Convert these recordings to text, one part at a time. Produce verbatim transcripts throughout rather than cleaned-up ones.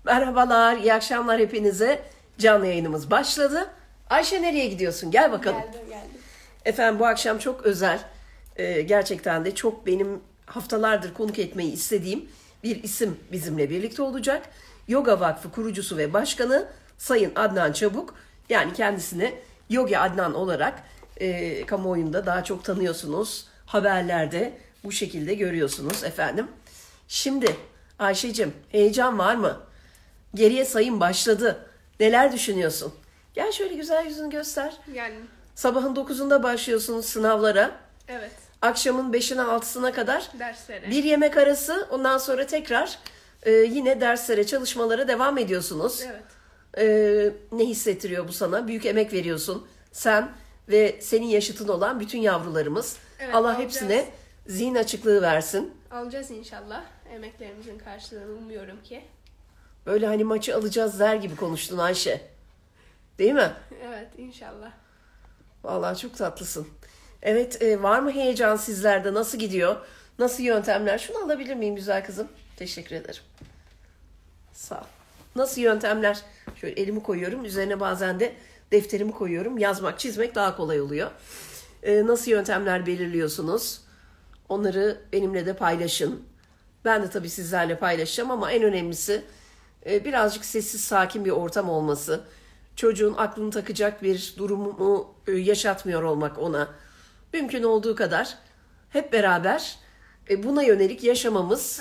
Merhabalar, iyi akşamlar hepinize. Canlı yayınımız başladı. Ayşe nereye gidiyorsun? Gel bakalım. Geldim geldim. Efendim bu akşam çok özel, e, gerçekten de çok benim haftalardır konuk etmeyi istediğim bir isim bizimle birlikte olacak. Yoga Vakfı kurucusu ve başkanı Sayın Adnan Çabuk. Yani kendisini Yogi Adnan olarak e, kamuoyunda daha çok tanıyorsunuz. Haberlerde bu şekilde görüyorsunuz efendim. Şimdi Ayşe'cim heyecan var mı? Geriye sayım başladı. Neler düşünüyorsun? Gel şöyle güzel yüzünü göster. Yani Sabahın dokuzunda başlıyorsunuz sınavlara. evet, Akşamın beşine altısına kadar derslere. bir yemek arası. Ondan sonra tekrar e, yine derslere, çalışmalara devam ediyorsunuz. Evet. E, ne hissettiriyor bu sana? Büyük emek veriyorsun. Sen ve senin yaşıtın olan bütün yavrularımız. Evet, Allah alacağız. hepsine zihin açıklığı versin. Alacağız inşallah. Emeklerimizin karşılığını umuyorum ki. Böyle hani maçı alacağız der gibi konuştun Ayşe. Değil mi? Evet, inşallah. Vallahi çok tatlısın. Evet, e, var mı heyecan sizlerde? Nasıl gidiyor? Nasıl yöntemler? Şunu alabilir miyim güzel kızım? Teşekkür ederim. Sağ ol. Nasıl yöntemler? Şöyle elimi koyuyorum. Üzerine bazen de defterimi koyuyorum. Yazmak, çizmek daha kolay oluyor. E, nasıl yöntemler belirliyorsunuz? Onları benimle de paylaşın. Ben de tabii sizlerle paylaşacağım ama en önemlisi e, birazcık sessiz, sakin bir ortam olması. Çocuğun aklını takacak bir durumu e, yaşatmıyor olmak ona. Mümkün olduğu kadar hep beraber e, buna yönelik yaşamamız.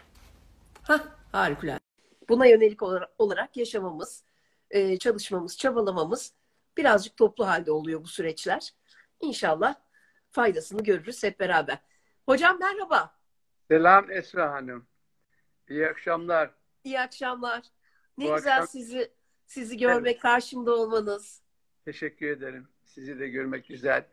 Hah, harikulade. Buna yönelik olarak, olarak yaşamamız, e, çalışmamız, çabalamamız birazcık toplu halde oluyor bu süreçler. İnşallah faydasını görürüz hep beraber. Hocam merhaba. Selam Esra Hanım. İyi akşamlar. İyi akşamlar. Ne Bu güzel akşam sizi sizi görmek, evet, karşımda olmanız. teşekkür ederim. Sizi de görmek güzel.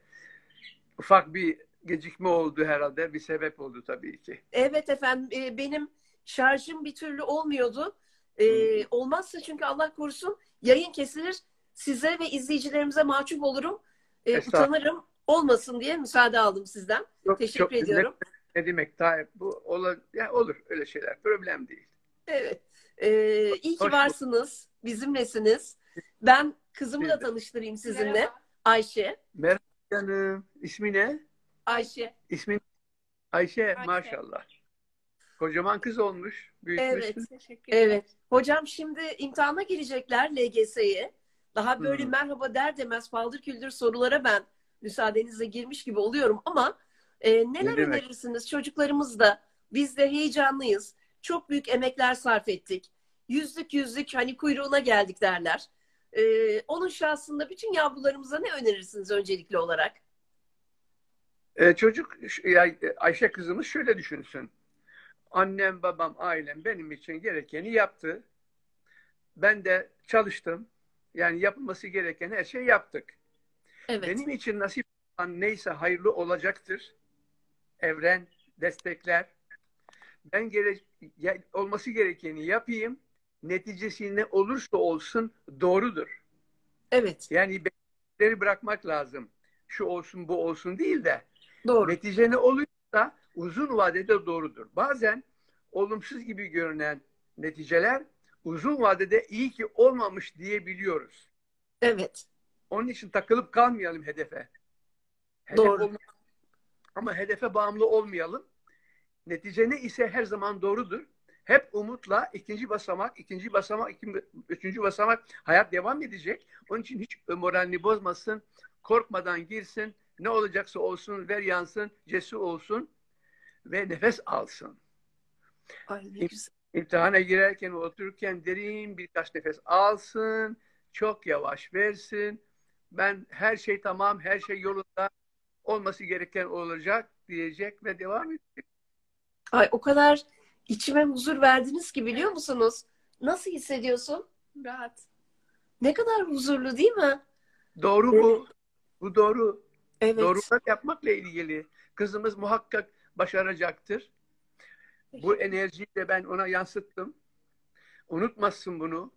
Ufak bir gecikme oldu herhalde. Bir sebep oldu tabii ki. Evet efendim, e, benim şarjım bir türlü olmuyordu. E, Hı. olmazsa çünkü Allah korusun yayın kesilir. Size ve izleyicilerimize mahcup olurum. E, Estağfurullah. utanırım. Olmasın diye müsaade aldım sizden. Çok, Teşekkür çok ne, ediyorum. ne demek Tayyip? Bu olur, yani olur öyle şeyler. Problem değil. Evet. E, iyi ki Hoş bulduk. varsınız. Bizimlesiniz. Ben kızımı da Biz de. tanıştırayım sizinle. Merhaba. Ayşe. Merhaba canım. İsmi ne? Ayşe. İsmin Ayşe, Ayşe. maşallah. Kocaman kız olmuş. Büyütmüşsün. Evet. Teşekkür ederim. Evet. Hocam şimdi imtihana girecekler L G S'ye. Daha böyle Hı. merhaba der demez paldır küldür sorulara ben müsaadenizle girmiş gibi oluyorum ama e, neler Ne demek? önerirsiniz? Çocuklarımız da biz de heyecanlıyız. Çok büyük emekler sarf ettik. Yüzlük yüzlük hani kuyruğuna geldik derler. E, onun şahsında bütün yavrularımıza ne önerirsiniz öncelikli olarak? Ee, çocuk, ya, Ayşe kızımız şöyle düşünsün. Annem, babam, ailem benim için gerekeni yaptı. Ben de çalıştım. Yani yapılması gereken her şeyi yaptık. Evet. Benim için nasip olan neyse hayırlı olacaktır. Evren destekler. Ben gere ya- olması gerekeni yapayım. Neticesi ne olursa olsun doğrudur. Evet. Yani bekleri bırakmak lazım. Şu olsun bu olsun değil de Doğru. netice ne olursa uzun vadede doğrudur. Bazen olumsuz gibi görünen neticeler uzun vadede iyi ki olmamış diyebiliyoruz. Evet. Onun için takılıp kalmayalım hedefe. Hedef Doğru. olma, ama hedefe bağımlı olmayalım. Netice ne ise her zaman doğrudur. Hep umutla ikinci basamak, ikinci basamak, ikinci, üçüncü basamak hayat devam edecek. Onun için hiç moralini bozmasın, korkmadan girsin. Ne olacaksa olsun, ver yansın, cesur olsun ve nefes alsın. Ay ne güzel. İmtihana girerken, otururken derin birkaç nefes alsın, çok yavaş versin. Ben her şey tamam, her şey yolunda, olması gereken olacak diyecek ve devam edecek. Ay o kadar içime huzur verdiniz ki biliyor Evet. musunuz? Nasıl hissediyorsun? Rahat. Ne kadar huzurlu değil mi? Doğru bu. Bu doğru. Evet. Doğrular yapmakla ilgili. Kızımız muhakkak başaracaktır. Bu Teşekkür enerjiyi de ben ona yansıttım. Unutmasın bunu.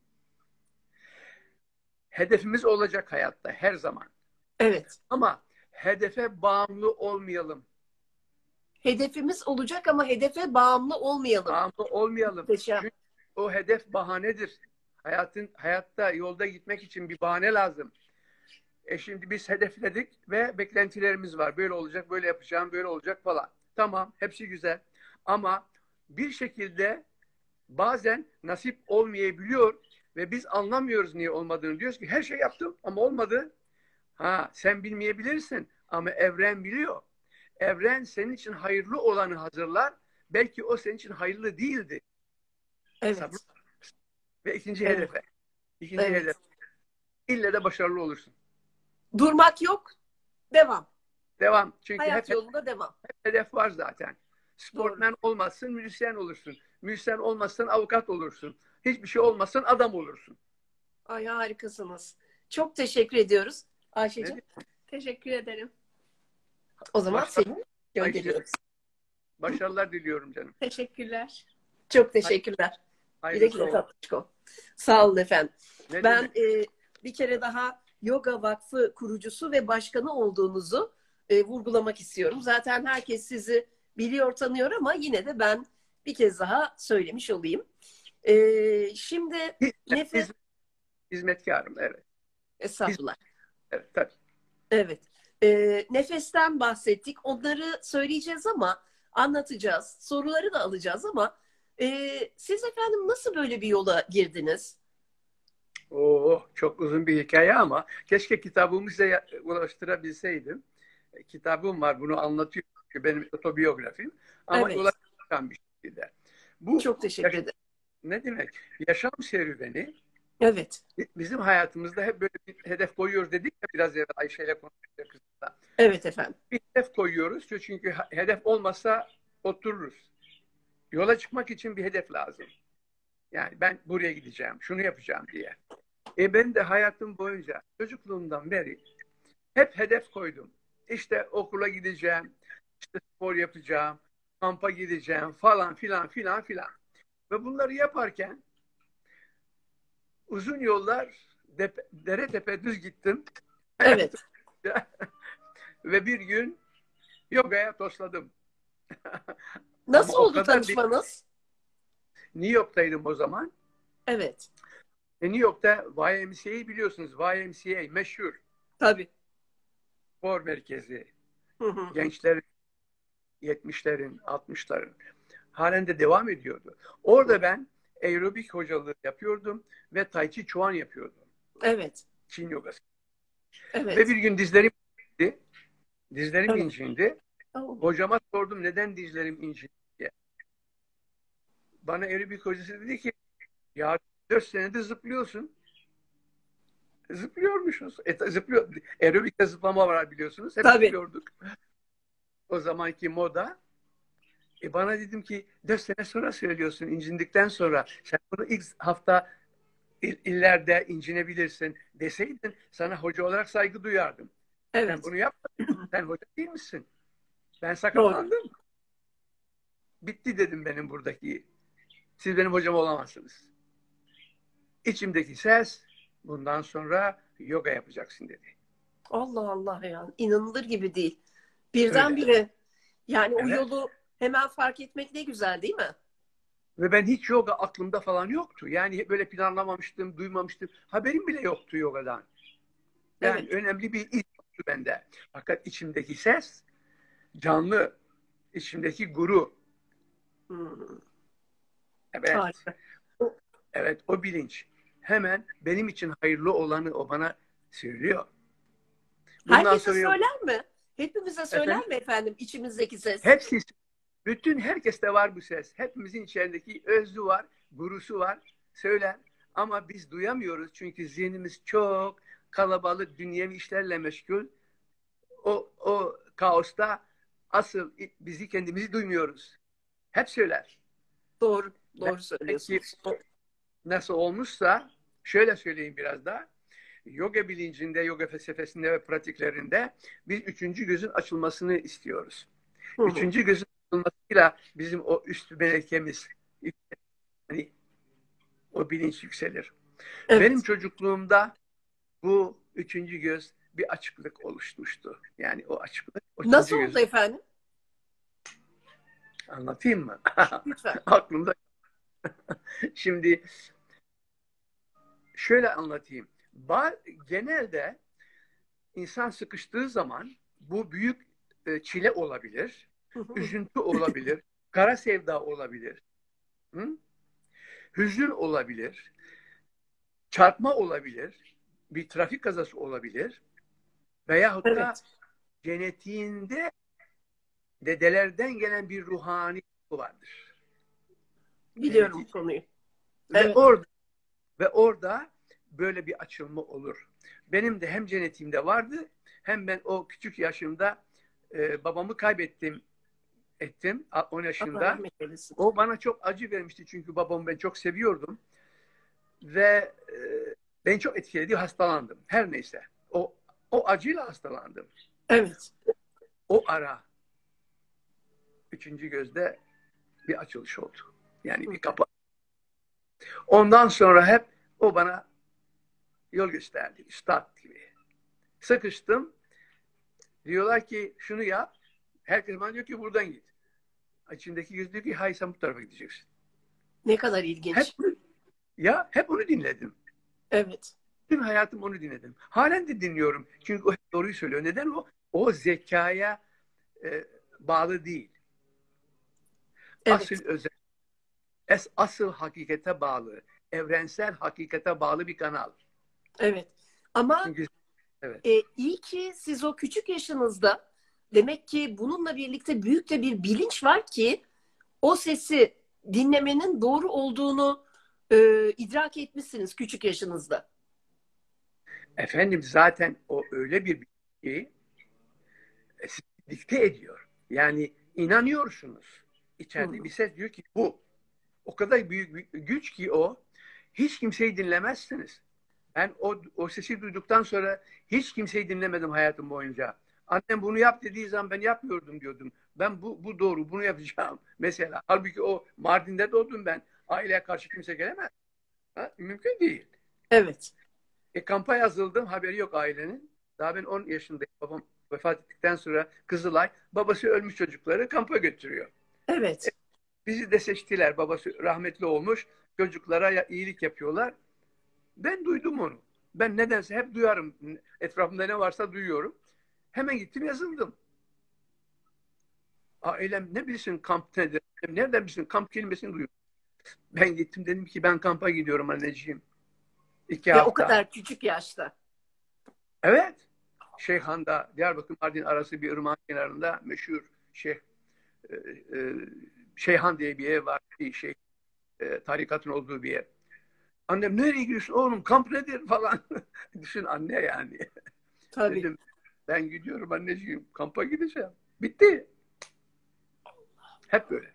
Hedefimiz olacak hayatta her zaman. Evet. Ama hedefe bağımlı olmayalım. Hedefimiz olacak ama hedefe bağımlı olmayalım. Bağımlı olmayalım. Muhteşem. Çünkü o hedef bahanedir. Hayatın hayatta yolda gitmek için bir bahane lazım. E şimdi biz hedefledik ve beklentilerimiz var. Böyle olacak, böyle yapacağım, böyle olacak falan. Tamam, hepsi güzel. Ama bir şekilde bazen nasip olmayabiliyor ve biz anlamıyoruz niye olmadığını. Diyoruz ki her şey yaptım ama olmadı. Ha, sen bilmeyebilirsin ama evren biliyor. Evren senin için hayırlı olanı hazırlar. Belki o senin için hayırlı değildi. Sabır. Evet. Ve ikinci Evet. hedefe. İkinci Evet. hedef. İlle de başarılı olursun. Durmak yok. Devam. Devam. Çünkü Hayat hep, yolunda devam. hep hedef var zaten. Doğru. Sportmen olmazsın, müzisyen olursun. Müzisyen olmazsın, avukat olursun. Hiçbir şey olmazsın, adam olursun. Ay harikasınız. Çok teşekkür ediyoruz Ayşe'cim. Ne? Teşekkür ederim. O zaman Başka- seni gönderiyoruz. Başarılar diliyorum canım. Teşekkürler. Çok teşekkürler. Hayırlısı Güle güle olsun. Tatlışko. Sağ olun efendim. Ne Ben demek? e, bir kere daha Yoga Vakfı kurucusu ve başkanı olduğunuzu e, vurgulamak istiyorum. Zaten herkes sizi biliyor, tanıyor ama yine de ben bir kez daha söylemiş olayım. E, şimdi nefes... Hizmet, hizmetkarım, evet. Estağfurullah. Evet, tabii. Evet. E, nefesten bahsettik. Onları söyleyeceğiz ama anlatacağız. Soruları da alacağız ama e, siz efendim nasıl böyle bir yola girdiniz? Oo, çok uzun bir hikaye ama keşke kitabımı size ulaştırabilseydim. E, Kitabım var, bunu anlatıyor. Çünkü benim otobiyografim. Ama Evet. ulaştıran bir şekilde. Bu Çok teşekkür yaş- ederim. ne demek? Yaşam serüveni Evet. bizim hayatımızda hep böyle bir hedef koyuyoruz dedik ya biraz evvel Ayşe ile konuştuk. Evet efendim. Bir hedef koyuyoruz çünkü hedef olmazsa otururuz. Yola çıkmak için bir hedef lazım. Yani ben buraya gideceğim, şunu yapacağım diye. E ben de hayatım boyunca çocukluğumdan beri hep hedef koydum. İşte okula gideceğim, işte spor yapacağım, kampa gideceğim falan filan filan filan. Ve bunları yaparken uzun yollar depe, dere tepe düz gittim. Evet. Ve bir gün yogaya tosladım. Nasıl Ama o oldu kadar bir... tanışmanız? New York'taydım o zaman. Evet. E New York'ta Y M C A'yı biliyorsunuz. Y M C A meşhur Tabii. spor merkezi. Hı hı. Gençlerin yetmişlerin, altmışların halen de devam ediyordu. Orada ben aerobik hocalığı yapıyordum ve Tai Chi Chuan yapıyordum. Evet. Çin yogası. Evet. Ve bir gün dizlerim incindi. Dizlerim Evet. incindi. Oh. Hocama sordum neden dizlerim incindi diye. Bana aerobik hocası dedi ki ya dört senedir zıplıyorsun. Zıplıyormuşuz. E, zıplıyor. Aerobikte zıplama var biliyorsunuz. Hep Tabii. zıplıyorduk. O zamanki moda. E bana dedim ki dört sene sonra söylüyorsun incindikten sonra. Sen bunu ilk hafta il, illerde incinebilirsin deseydin sana hoca olarak saygı duyardım. Evet. Sen bunu yapmadın. Sen hoca değil misin? Ben Doğru. sakatlandım. Bitti dedim benim buradaki. Siz benim hocam olamazsınız. İçimdeki ses bundan sonra yoga yapacaksın dedi. Allah Allah ya. İnanılır gibi değil. Öyle. Birdenbire yani o Evet. yolu hemen fark etmek ne güzel değil mi? Ve ben hiç yoga aklımda falan yoktu. Yani böyle planlamamıştım, duymamıştım. Haberim bile yoktu yogadan. Yani Evet. önemli bir iz yoktu bende. Fakat içimdeki ses canlı. İçimdeki guru. Hmm. Evet. Harika. Evet o bilinç. Hemen benim için hayırlı olanı o bana söylüyor. Bundan Herkese sonra yok. söyler mi? Hepimize söyler Efendim? mi efendim içimizdeki ses? Hepsi, bütün herkeste var bu ses. Hepimizin içerideki özlü var, gurusu var. Söyler. Ama biz duyamıyoruz çünkü zihnimiz çok kalabalık, dünyevi işlerle meşgul. O, o kaosta asıl bizi kendimizi duymuyoruz. Hep söyler. Doğru. Doğru Belki söylüyorsunuz. o nasıl olmuşsa şöyle söyleyeyim biraz daha. Yoga bilincinde, yoga felsefesinde ve pratiklerinde biz üçüncü gözün açılmasını istiyoruz. Hı hı. Üçüncü gözün açılmasıyla bizim o üst melekemiz, yani o bilinç yükselir. Evet. Benim çocukluğumda bu üçüncü göz bir açıklık oluşmuştu. Yani o açıklık, o üçüncü Nasıl göz. oldu efendim? Anlatayım mı? Lütfen. Aklımda. Şimdi şöyle anlatayım. Ba genelde insan sıkıştığı zaman bu büyük e, çile olabilir, üzüntü olabilir, kara sevda olabilir, hı? Hüzün olabilir, çarpma olabilir, bir trafik kazası olabilir veyahut da Evet. genetiğinde dedelerden gelen bir ruhani vardır. Biliyorum bu Genetik. konuyu. Ve Evet. orada ve orada böyle bir açılma olur. Benim de hem genetiğimde vardı hem ben o küçük yaşımda e, babamı kaybettim ettim on Allah yaşında. rahmet eylesin. O bana çok acı vermişti çünkü babamı ben çok seviyordum ve e, beni çok etkiledi, hastalandım. Her neyse. O o acıyla hastalandım. Evet. O ara üçüncü gözde bir açılış oldu. Yani Hı. bir kapı. Ondan sonra hep o bana yol gösterdi. Üstad gibi. Sıkıştım. Diyorlar ki şunu yap. Herkes bana diyor ki buradan git. İçindeki göz diyor ki hayır sen bu tarafa gideceksin. Ne kadar Hep ilginç. ya hep onu dinledim. Evet. Tüm hayatım onu dinledim. Halen de dinliyorum. Çünkü o hep doğruyu söylüyor. Neden o? O zekaya e, bağlı değil. Asıl Evet. özel, es, asıl hakikate bağlı. Evrensel hakikate bağlı bir kanal. Evet. Ama Çünkü evet. e, iyi ki siz o küçük yaşınızda demek ki bununla birlikte büyük de bir bilinç var ki o sesi dinlemenin doğru olduğunu e, idrak etmişsiniz küçük yaşınızda. Efendim zaten o öyle bir bilgi e, sizi dikte ediyor. Yani inanıyorsunuz. İçeride Hı. bir ses diyor ki bu. O kadar büyük bir güç ki o. Hiç kimseyi dinlemezsiniz. Ben o, o sesi duyduktan sonra hiç kimseyi dinlemedim hayatım boyunca. Annem bunu yap dediği zaman ben yapmıyordum diyordum. Ben bu, bu doğru bunu yapacağım mesela. Halbuki o Mardin'de doğdum ben. Aileye karşı kimse gelemez. Ha? Mümkün değil. Evet. E, kampa yazıldım, haberi yok ailenin. Daha ben on yaşındayım. Babam vefat ettikten sonra Kızılay, babası ölmüş çocukları kampa götürüyor. E, Evet. bizi de seçtiler. Babası rahmetli olmuş. Çocuklara ya, iyilik yapıyorlar. Ben duydum onu. Ben nedense hep duyarım. Etrafımda ne varsa duyuyorum. Hemen gittim yazıldım. Ailem ne bilsin kamp nedir? Nereden bilsin kamp kelimesini duyuyorum. Ben gittim dedim ki ben kampa gidiyorum anneciğim. İki Ve o hafta. kadar küçük yaşta. Evet. Şeyhan'da Diyarbakır Mardin arası bir ırmak kenarında meşhur Şeyh e, e, Şeyhan diye bir ev var. Bir şey e, tarikatın olduğu bir ev. Annem nereye gidiyorsun oğlum kamp nedir falan. Düşün anne yani. Tabii. Dedim ben gidiyorum anneciğim kampa gideceğim. Bitti. Hep böyle.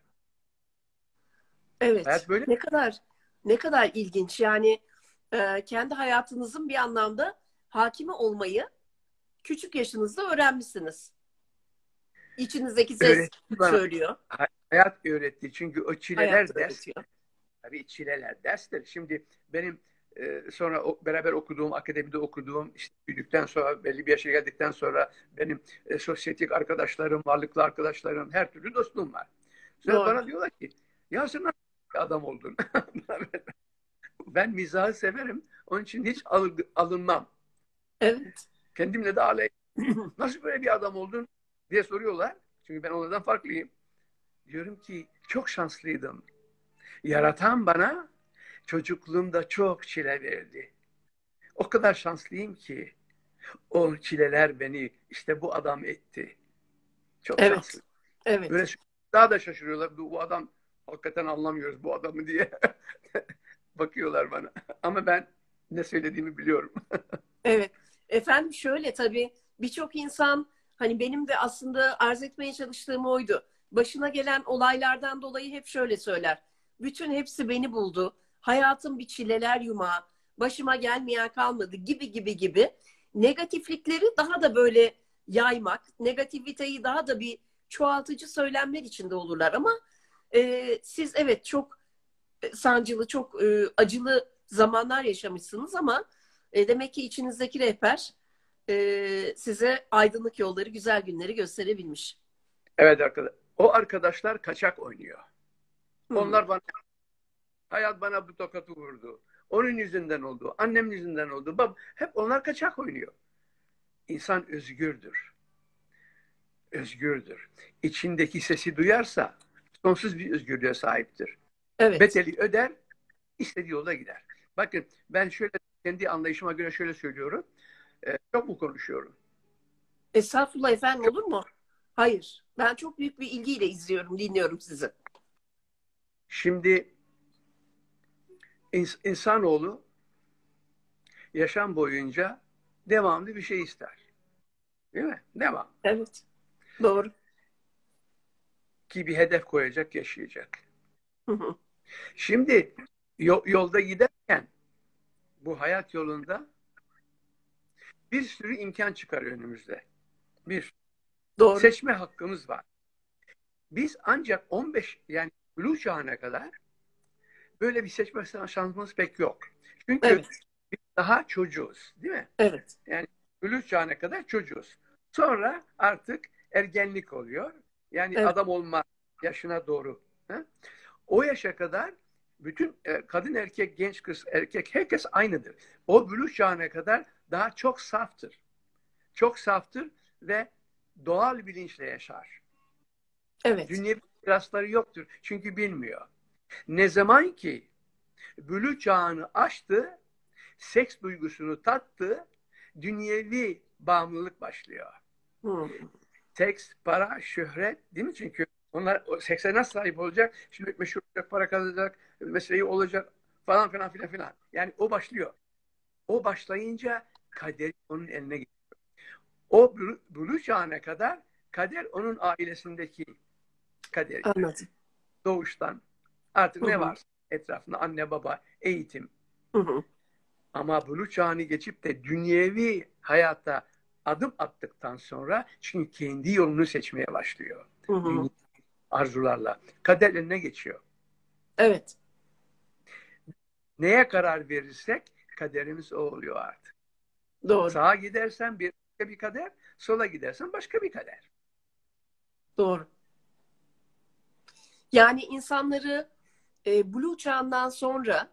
Evet. Hayat böyle. Ne kadar ne kadar ilginç. Yani e, kendi hayatınızın bir anlamda hakimi olmayı küçük yaşınızda öğrenmişsiniz. İçinizdeki ses Öğretti bana. söylüyor. Hayat öğretti. Çünkü o Hayat çileler ders. öğretiyor. Tabii çileler dersler. Şimdi benim e, sonra o, beraber okuduğum, akademide okuduğum, işte büyüdükten sonra, belli bir yaşa geldikten sonra benim e, sosyetik arkadaşlarım, varlıklı arkadaşlarım, her türlü dostluğum var. Sonra Doğru. bana diyorlar ki, ya sen nasıl bir adam oldun? Ben mizahı severim. Onun için hiç alınmam. Evet. Kendimle de alay. Nasıl böyle bir adam oldun diye soruyorlar. Çünkü ben onlardan farklıyım. Diyorum ki çok şanslıydım. Yaratan bana çocukluğumda çok çile verdi. O kadar şanslıyım ki o çileler beni işte bu adam etti. Çok Evet. şanslı. Evet. Böyle daha da şaşırıyorlar. Bu adam hakikaten anlamıyoruz bu adamı diye. Bakıyorlar bana. Ama ben ne söylediğimi biliyorum. Evet. Efendim şöyle tabii birçok insan hani benim de aslında arz etmeye çalıştığım oydu. Başına gelen olaylardan dolayı hep şöyle söyler. Bütün hepsi beni buldu. Hayatım bir çileler yumağı. Başıma gelmeyen kalmadı gibi gibi gibi. Negatiflikleri daha da böyle yaymak, negativiteyi daha da bir çoğaltıcı söylemler içinde olurlar. Ama e, siz evet çok sancılı, çok e, acılı zamanlar yaşamışsınız ama e, demek ki içinizdeki rehber e, size aydınlık yolları, güzel günleri gösterebilmiş. Evet arkadaş. O arkadaşlar kaçak oynuyor. Hmm. Onlar bana Hayat bana bu tokatı vurdu. Onun yüzünden oldu. Annemin yüzünden oldu. Bab hep onlar kaçak oynuyor. İnsan özgürdür. Özgürdür. İçindeki sesi duyarsa sonsuz bir özgürlüğe sahiptir. Evet. Bedeli öder, istediği yolda gider. Bakın ben şöyle kendi anlayışıma göre şöyle söylüyorum. Ee, çok mu konuşuyorum? Estağfurullah efendim, olur mu? Hayır. Ben çok büyük bir ilgiyle izliyorum, dinliyorum sizi. Şimdi ins insanoğlu yaşam boyunca devamlı bir şey ister. Değil mi? Devam. Evet. Doğru. Ki bir hedef koyacak, yaşayacak. Hı hı. Şimdi yolda giderken bu hayat yolunda bir sürü imkan çıkar önümüzde. Bir, Doğru. seçme hakkımız var. Biz ancak on beş yani buluğ çağına kadar böyle bir seçme şansımız pek yok. Çünkü Evet. biz daha çocuğuz, değil mi? Evet. Yani buluğ çağına kadar çocuğuz. Sonra artık ergenlik oluyor. Yani Evet. adam olma yaşına doğru. Ha? O yaşa kadar bütün kadın erkek, genç kız erkek herkes aynıdır. O buluğ çağına kadar daha çok saftır. Çok saftır ve doğal bilinçle yaşar. Evet. Dünyevi mirasları yoktur. Çünkü bilmiyor. Ne zaman ki buluğ çağını aştı, seks duygusunu tattı, dünyevi bağımlılık başlıyor. Hmm. Seks, para, şöhret, değil mi? Çünkü onlar o sekse nasıl sahip olacak? Şimdi meşhur olacak, para kazanacak, mesleği olacak falan filan filan filan. Yani o başlıyor. O başlayınca kader onun eline geçiyor. O buluğ çağına kadar kader onun ailesindeki kader. Anladım. Doğuştan. Artık Hı hı. ne varsa etrafında anne baba, eğitim. Hı hı. Ama buluğ çağını geçip de dünyevi hayata adım attıktan sonra çünkü kendi yolunu seçmeye başlıyor. Hı hı. Dünya arzularla. Kader eline geçiyor. Evet. Neye karar verirsek kaderimiz o oluyor artık. Doğru. Sağa gidersen bir, başka bir kader, sola gidersen başka bir kader. Doğru. Yani insanları e, Blue çağından sonra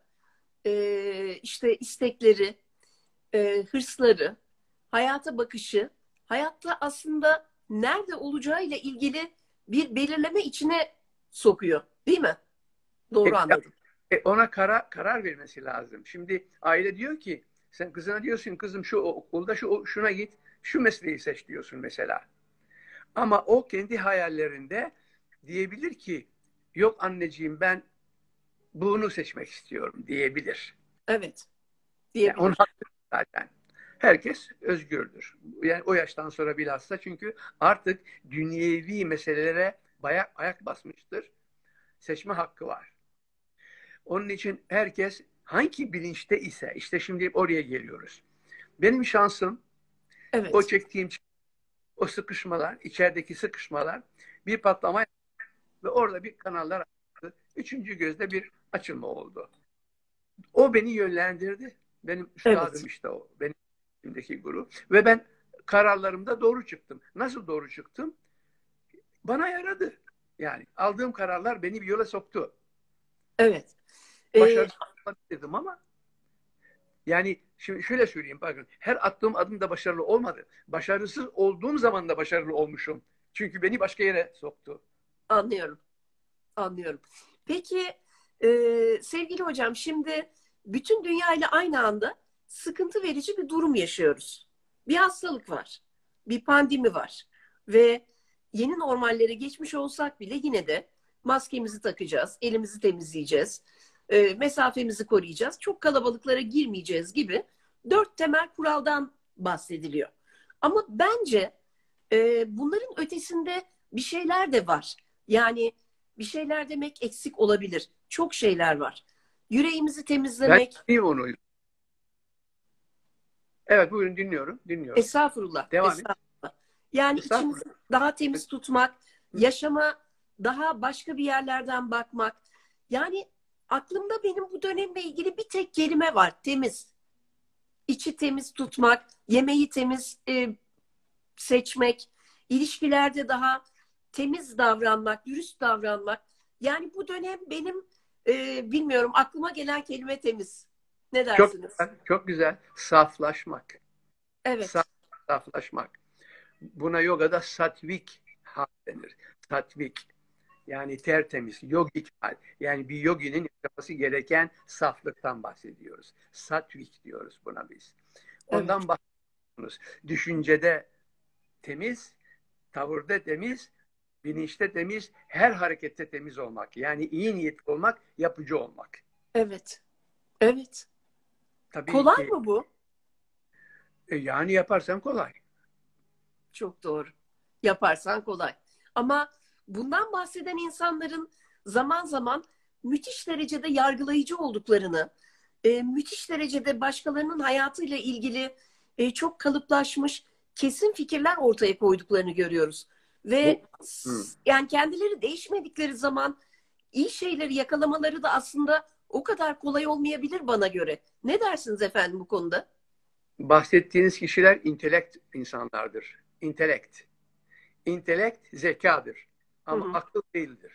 e, işte istekleri, e, hırsları, hayata bakışı, hayatta aslında nerede olacağıyla ilgili bir belirleme içine sokuyor. Değil mi? Doğru E, anladım. e, ona karar, karar vermesi lazım. Şimdi aile diyor ki sen kızına diyorsun kızım şu okulda şu şuna git, şu mesleği seç diyorsun mesela. Ama o kendi hayallerinde diyebilir ki yok anneciğim ben bunu seçmek istiyorum diyebilir. Evet. Yani onun Diyebilir. hakkı zaten. Herkes özgürdür. Yani o yaştan sonra bilhassa çünkü artık dünyevi meselelere bayağı ayak basmıştır. Seçme hakkı var. Onun için herkes hangi bilinçte ise işte şimdi oraya geliyoruz. Benim şansım Evet. o çektiğim o sıkışmalar, içerideki sıkışmalar bir patlama ve orada bir kanallar açtı. Üçüncü gözde bir açılma oldu. O beni yönlendirdi. Benim üstadım Evet. işte o. Benim içimdeki guru. Ve ben kararlarımda doğru çıktım. Nasıl doğru çıktım? Bana yaradı. Yani aldığım kararlar beni bir yola soktu. Evet. Ee, Başarısız olabilirdim ama yani şimdi şöyle söyleyeyim bakın. Her attığım adım da başarılı olmadı. Başarısız olduğum zaman da başarılı olmuşum. Çünkü beni başka yere soktu. anlıyorum. Anlıyorum. Peki e, sevgili hocam, şimdi bütün dünya ile aynı anda sıkıntı verici bir durum yaşıyoruz. Bir hastalık var. Bir pandemi var. Ve yeni normallere geçmiş olsak bile yine de maskemizi takacağız, elimizi temizleyeceğiz, e, mesafemizi koruyacağız, çok kalabalıklara girmeyeceğiz gibi dört temel kuraldan bahsediliyor. Ama bence e, bunların ötesinde bir şeyler de var. Yani bir şeyler demek eksik olabilir. Çok şeyler var. Yüreğimizi Ben temizlemek, yapayım onu. Evet buyurun dinliyorum. Dinliyorum. estağfurullah, Devam et. estağfurullah. Yani içimizi Estağfurullah. daha temiz tutmak, yaşama daha başka bir yerlerden bakmak. Yani aklımda benim bu dönemle ilgili bir tek kelime var: temiz. İçi temiz tutmak, yemeği temiz e, seçmek, ilişkilerde daha temiz davranmak, dürüst davranmak. Yani bu dönem benim e, bilmiyorum, aklıma gelen kelime temiz. Ne Çok dersiniz? güzel, çok güzel. Saflaşmak. Saf, Evet, saflaşmak. Buna yogada satvik hal denir. Satvik. Yani tertemiz, yogik hal. Yani bir yoginin yapması gereken saflıktan bahsediyoruz. Satvik diyoruz buna biz. evet, Ondan bahsediyoruz. Düşüncede temiz, tavırda temiz, bilinçte temiz, her harekette temiz olmak. Yani iyi niyetli olmak, yapıcı olmak. evet, evet. Tabii Kolay ki mı bu? e, yani yaparsam kolay. Çok doğru. Yaparsan kolay. Ama bundan bahseden insanların zaman zaman müthiş derecede yargılayıcı olduklarını, e, müthiş derecede başkalarının hayatıyla ilgili e, çok kalıplaşmış kesin fikirler ortaya koyduklarını görüyoruz. Bu Ve hı. yani kendileri değişmedikleri zaman iyi şeyleri yakalamaları da aslında o kadar kolay olmayabilir bana göre. Ne dersiniz efendim bu konuda? Bahsettiğiniz kişiler intelekt insanlardır. İntelekt. İntelekt zekadır. Hı Ama hı. akıl değildir.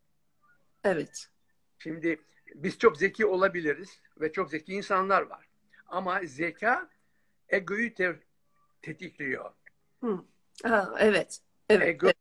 Evet. Şimdi biz çok zeki olabiliriz ve çok zeki insanlar var. Ama zeka egoyu te- tetikliyor. Hı. Ha, evet. Evet. Ego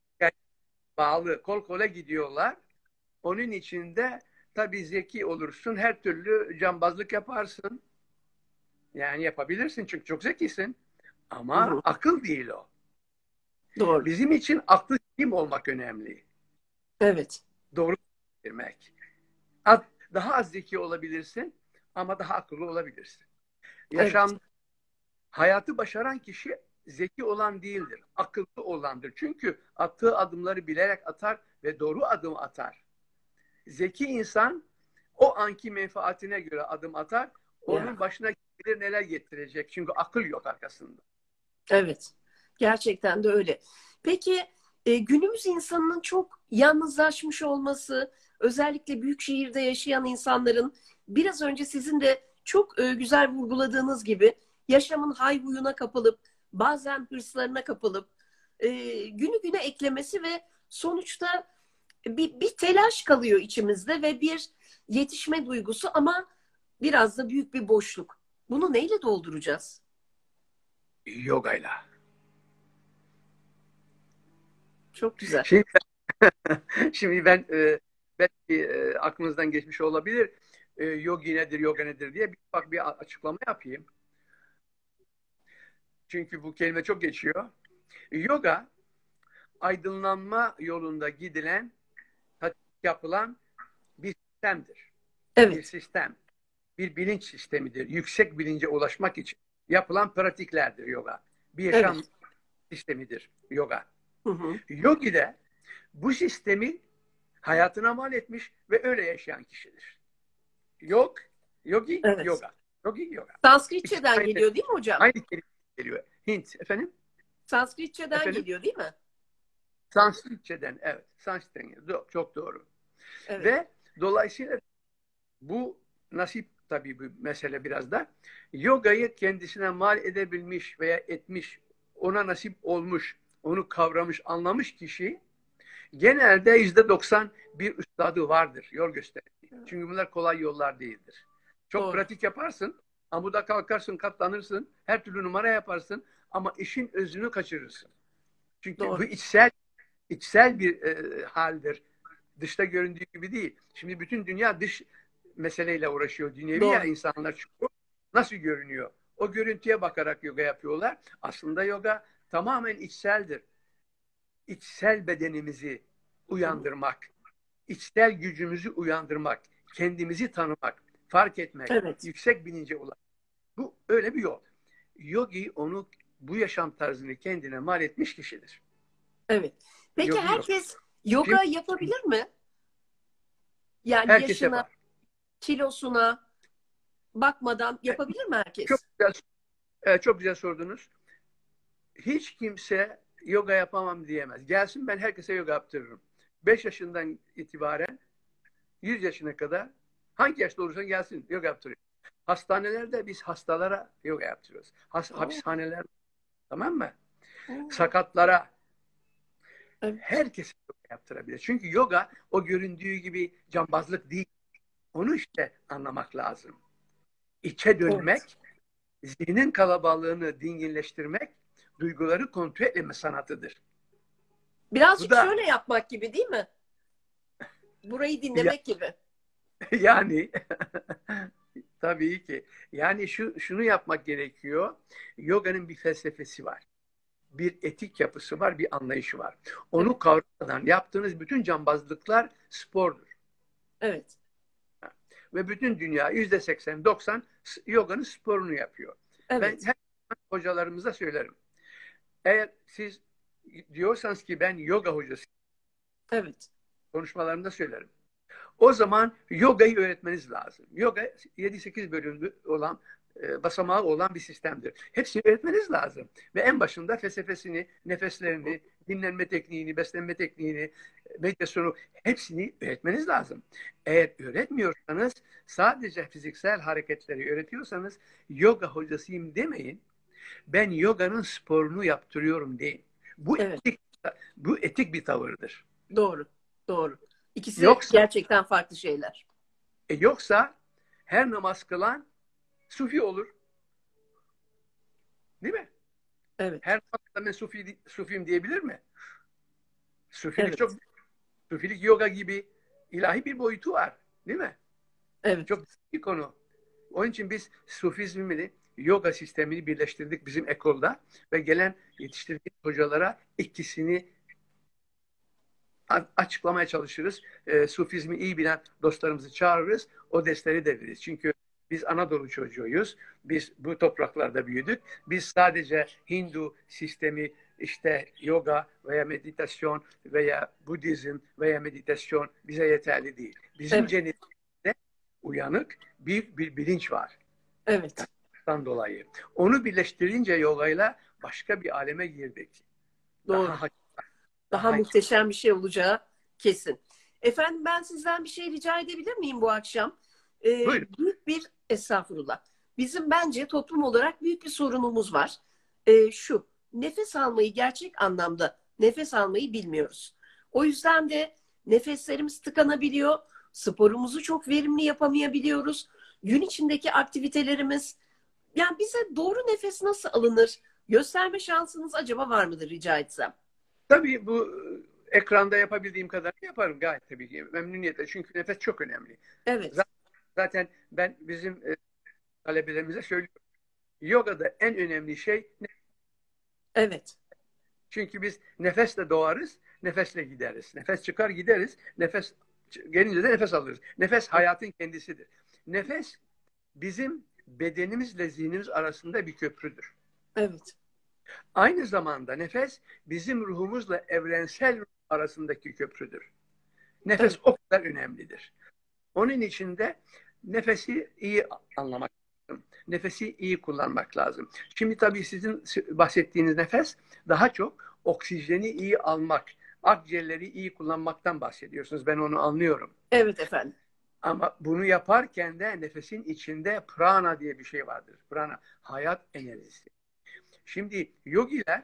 bağlı, kol kola gidiyorlar. Onun için de tabii zeki olursun, her türlü cambazlık yaparsın. Yani yapabilirsin çünkü çok zekisin. Hı Ama hı. akıl değil o. Doğru. Bizim için aklı kim olmak önemli. Evet. Doğru bilmek. Daha az zeki olabilirsin ama daha akıllı olabilirsin. Evet. Yaşam, hayatı başaran kişi zeki olan değildir, akıllı olandır. Çünkü attığı adımları bilerek atar ve doğru adım atar. Zeki insan o anki menfaatine göre adım atar. Onun Ya. başına gelir neler getirecek. Çünkü akıl yok arkasında. Evet. Gerçekten de öyle. Peki e, günümüz insanının çok yalnızlaşmış olması, özellikle büyük şehirde yaşayan insanların biraz önce sizin de çok e, güzel vurguladığınız gibi yaşamın hayhuyuna kapılıp bazen hırslarına kapılıp e, günü güne eklemesi ve sonuçta bir, bir telaş kalıyor içimizde ve bir yetişme duygusu ama biraz da büyük bir boşluk. Bunu neyle dolduracağız? Yogayla. Çok güzel. Şimdi, şimdi ben e, belki e, aklınızdan geçmiş olabilir. E, yogi nedir, yoga nedir diye bir, bak bir açıklama yapayım. Çünkü bu kelime çok geçiyor. Yoga aydınlanma yolunda gidilen, yapılan bir sistemdir. Bir Evet, sistem, bir bilinç sistemidir. Yüksek bilince ulaşmak için yapılan pratiklerdir yoga. Bir yaşam evet. sistemidir yoga. Hı hı. Yogi de bu sistemi hayatına mal etmiş ve öyle yaşayan kişidir. Yok, yogi, Evet. yoga. Yogi, yoga. İkisi Sanskritçeden aynı, geliyor değil mi hocam? aynı kelime geliyor. Hint, efendim? Sanskritçeden Efendim? geliyor değil mi? Sanskritçeden, evet. Sanskritçeden geliyor. Çok doğru. Evet. Ve dolayısıyla bu nasip tabii bu mesele biraz da yogayı kendisine mal edebilmiş veya etmiş, ona nasip olmuş, onu kavramış, anlamış kişi genelde yüzde doksan bir üstadı vardır, yol gösterdiği. Çünkü bunlar kolay yollar değildir. Çok Doğru. pratik yaparsın, amuda kalkarsın, katlanırsın, her türlü numara yaparsın ama işin özünü kaçırırsın. Çünkü bu Doğru. içsel içsel bir e, haldir. Dışta göründüğü gibi değil. Şimdi bütün dünya dış meseleyle uğraşıyor. Dünyevi ya Doğru. insanlar çünkü nasıl görünüyor? O görüntüye bakarak yoga yapıyorlar. Aslında yoga tamamen içseldir. İçsel bedenimizi Hı hı. uyandırmak, içsel gücümüzü uyandırmak, kendimizi tanımak, fark etmek, Evet. yüksek bilince ulaşmak. Bu öyle bir yol. Yogi onu bu yaşam tarzını kendine mal etmiş kişidir. Evet. Peki Yogi yok. herkes Şimdi yoga yapabilir mi? Yani herkes yaşına, yapar. kilosuna bakmadan E, yapabilir mi Çok herkes? güzel, e, çok güzel sordunuz. Hiç kimse yoga yapamam diyemez. Gelsin ben herkese yoga yaptırırım. beş yaşından itibaren yüz yaşına kadar hangi yaşta olursan gelsin yoga yaptırıyor. Hastanelerde biz hastalara yoga yaptırıyoruz. Has, Oo, hapishaneler tamam mı? oo. Sakatlara Evet. herkese yoga yaptırabilir. Çünkü yoga o göründüğü gibi cambazlık değil. Onu işte anlamak lazım. İçe dönmek, Evet. zihnin kalabalığını dinginleştirmek, duyguları kontrol etme sanatıdır. Bu Birazcık da şöyle yapmak gibi değil mi? Burayı ya, dinlemek gibi. yani tabii ki. Yani şu şunu yapmak gerekiyor. Yoga'nın bir felsefesi var. Bir etik yapısı var, bir anlayışı var. Onu Evet. kavradan yaptığınız bütün cambazlıklar spordur. Evet. Ve bütün dünya yüzde seksen doksan yoganın sporunu yapıyor. Ben Evet. her zaman hocalarımıza söylerim. Eğer siz diyorsanız ki ben yoga hocası, Evet. konuşmalarımda söylerim. O zaman yogayı öğretmeniz lazım. Yoga yedi sekiz bölümlü olan, e, basamağı olan bir sistemdir. Hepsini öğretmeniz lazım. Ve en başında felsefesini, nefeslerini, dinlenme tekniğini, beslenme tekniğini, meditasyonu hepsini öğretmeniz lazım. Eğer öğretmiyorsanız, sadece fiziksel hareketleri öğretiyorsanız yoga hocasıyım demeyin. Ben yoganın sporunu yaptırıyorum deyin. Bu Evet. etik, bu etik bir tavırdır. Doğru. Doğru. İkisi Yoksa gerçekten farklı şeyler. e, yoksa her namaz kılan sufi olur. Değil mi? Her Evet. namaz kılan ben sufi, sufiyim diyebilir mi? Sufilik çok, Evet. sufilik yoga gibi ilahi bir boyutu var. Değil mi? Evet. Çok büyük bir konu. Onun için biz sufizmini, yoga sistemini birleştirdik bizim ekolda ve gelen yetiştirdiğimiz hocalara ikisini açıklamaya çalışırız. E, Sufizmi iyi bilen dostlarımızı çağırırız. O dersleri de veririz. Çünkü biz Anadolu çocuğuyuz. Biz bu topraklarda büyüdük. Biz sadece Hindu sistemi, işte yoga veya meditasyon veya Budizm veya meditasyon bize yeterli değil. Bizim Evet. genetimizde uyanık bir, bir bilinç var. Evet. Ondan dolayı. Onu birleştirince yogayla başka bir aleme girdik. Doğru. Daha Daha daha muhteşem bir şey olacağı kesin. Efendim ben sizden bir şey rica edebilir miyim bu akşam? Ee, buyurun. büyük bir estağfurullah. Bizim bence toplum olarak büyük bir sorunumuz var. Ee, şu, nefes almayı gerçek anlamda nefes almayı bilmiyoruz. O yüzden de nefeslerimiz tıkanabiliyor. Sporumuzu çok verimli yapamayabiliyoruz. Gün içindeki aktivitelerimiz, yani bize doğru nefes nasıl alınır? Gösterme şansınız acaba var mıdır rica etsem? Tabii bu ekranda yapabildiğim kadar yaparım gayet tabii ki memnuniyetle. Çünkü nefes çok önemli. Evet, Zaten ben bizim e, talebelerimize söylüyorum. Yogada en önemli şey nefes. evet, Çünkü biz nefesle doğarız, nefesle gideriz. Nefes çıkar gideriz, nefes gelince de nefes alırız. Nefes hayatın kendisidir. Nefes bizim bedenimizle zihnimiz arasında bir köprüdür. evet, Aynı zamanda nefes bizim ruhumuzla evrensel ruh arasındaki köprüdür. Nefes evet, o kadar önemlidir. Onun için de nefesi iyi anlamak lazım. Nefesi iyi kullanmak lazım. Şimdi tabii sizin bahsettiğiniz nefes daha çok oksijeni iyi almak, akciğerleri iyi kullanmaktan bahsediyorsunuz. Ben onu anlıyorum. evet efendim. Ama bunu yaparken de nefesin içinde prana diye bir şey vardır. Prana, hayat enerjisi. Şimdi yogiler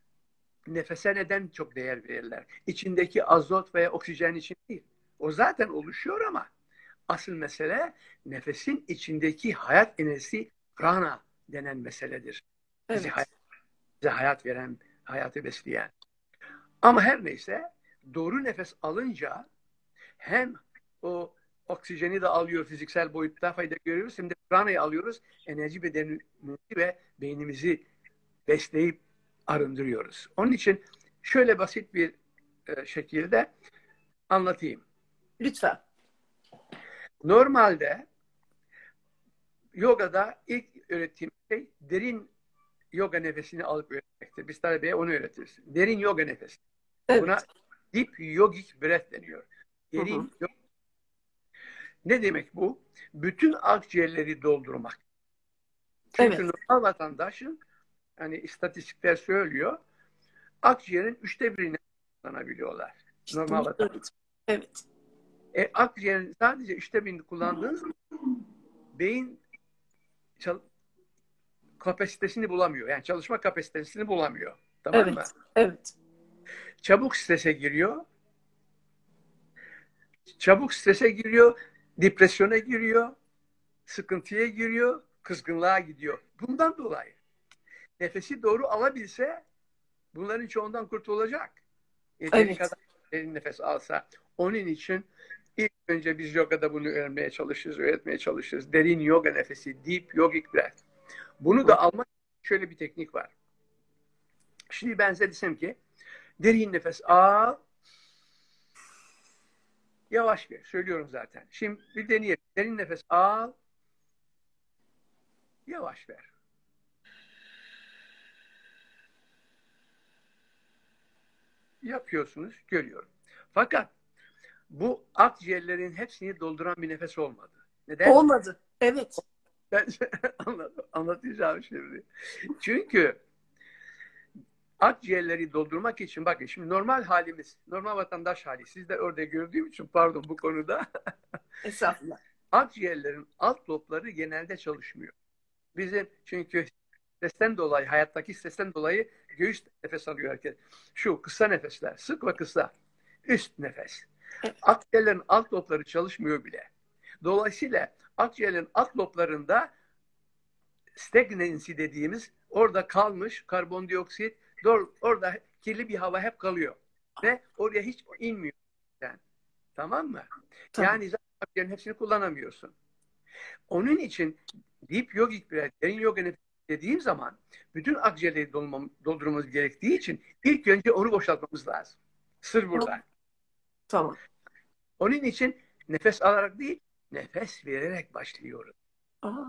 nefese neden çok değer verirler? İçindeki azot veya oksijen için değil. O zaten oluşuyor ama asıl mesele nefesin içindeki hayat enerjisi prana denen meseledir. Bizi Evet, hayat, bize hayat veren, hayatı besleyen. Ama her neyse doğru nefes alınca hem o oksijeni de alıyor fiziksel boyutta fayda görüyoruz hem de pranayı alıyoruz. Enerji bedenimizi ve beynimizi besleyip arındırıyoruz. Onun için şöyle basit bir e, şekilde anlatayım. lütfen. Normalde yogada ilk öğrettiğim şey derin yoga nefesini alıp öğretmektir. Biz talebeye onu öğretiriz. Derin yoga nefesi. Buna Evet. deep yogic breath deniyor. Hı hı. Derin yoga. Ne demek bu? Bütün akciğerleri doldurmak. Çünkü Evet, normal vatandaşın hani istatistikler söylüyor akciğerin üçte birini kullanabiliyorlar. işte Normal bunu vatandaş. söyledim. Evet, E, akciğerin sadece üçte birini kullandığınız zaman beyin çal- kapasitesini bulamıyor. Yani çalışma kapasitesini bulamıyor. Tamam mı? evet, evet, Çabuk strese giriyor. Çabuk strese giriyor. depresyona giriyor, sıkıntıya giriyor, kızgınlığa gidiyor. Bundan dolayı nefesi doğru alabilse bunların çoğundan kurtulacak. Yeteri Evet. kadar derin nefes alsa. Onun için ilk önce biz yogada bunu öğrenmeye çalışırız, öğretmeye çalışırız. Derin yoga nefesi, deep yogic breath. Bunu da almak için şöyle bir teknik var. Şimdi ben size desem ki derin nefes al, yavaş ver. Söylüyorum zaten. Şimdi bir deneyelim. Derin nefes al, yavaş ver. Yapıyorsunuz, görüyorum. Fakat bu akciğerlerin hepsini dolduran bir nefes olmadı. Neden? Olmadı. Evet. Ben anlatacağım şimdi. Çünkü akciğerleri doldurmak için bakın şimdi normal halimiz, normal vatandaş hali. Siz de orada gördüğüm için pardon bu konuda. Estağfurullah. Akciğerlerin alt lobları genelde çalışmıyor. Bizim çünkü stresten dolayı, hayattaki stresten dolayı göğüs nefes alıyor herkes. Şu kısa nefesler, sık ve kısa. Üst nefes. Akciğerlerin alt lobları çalışmıyor bile. Dolayısıyla akciğerlerin alt loblarında stagnancy dediğimiz orada kalmış karbondioksit, orada kirli bir hava hep kalıyor. Ve oraya hiç inmiyor. Yani. Tamam mı? Tamam. Yani zaten akciğerin hepsini kullanamıyorsun. Onun için deep yogic breath, derin yoga nefesi dediğim zaman bütün akciğerleri doldurmamız gerektiği için ilk önce onu boşaltmamız lazım. Sır burada. Tamam. Onun için nefes alarak değil, nefes vererek başlıyoruz. Aa.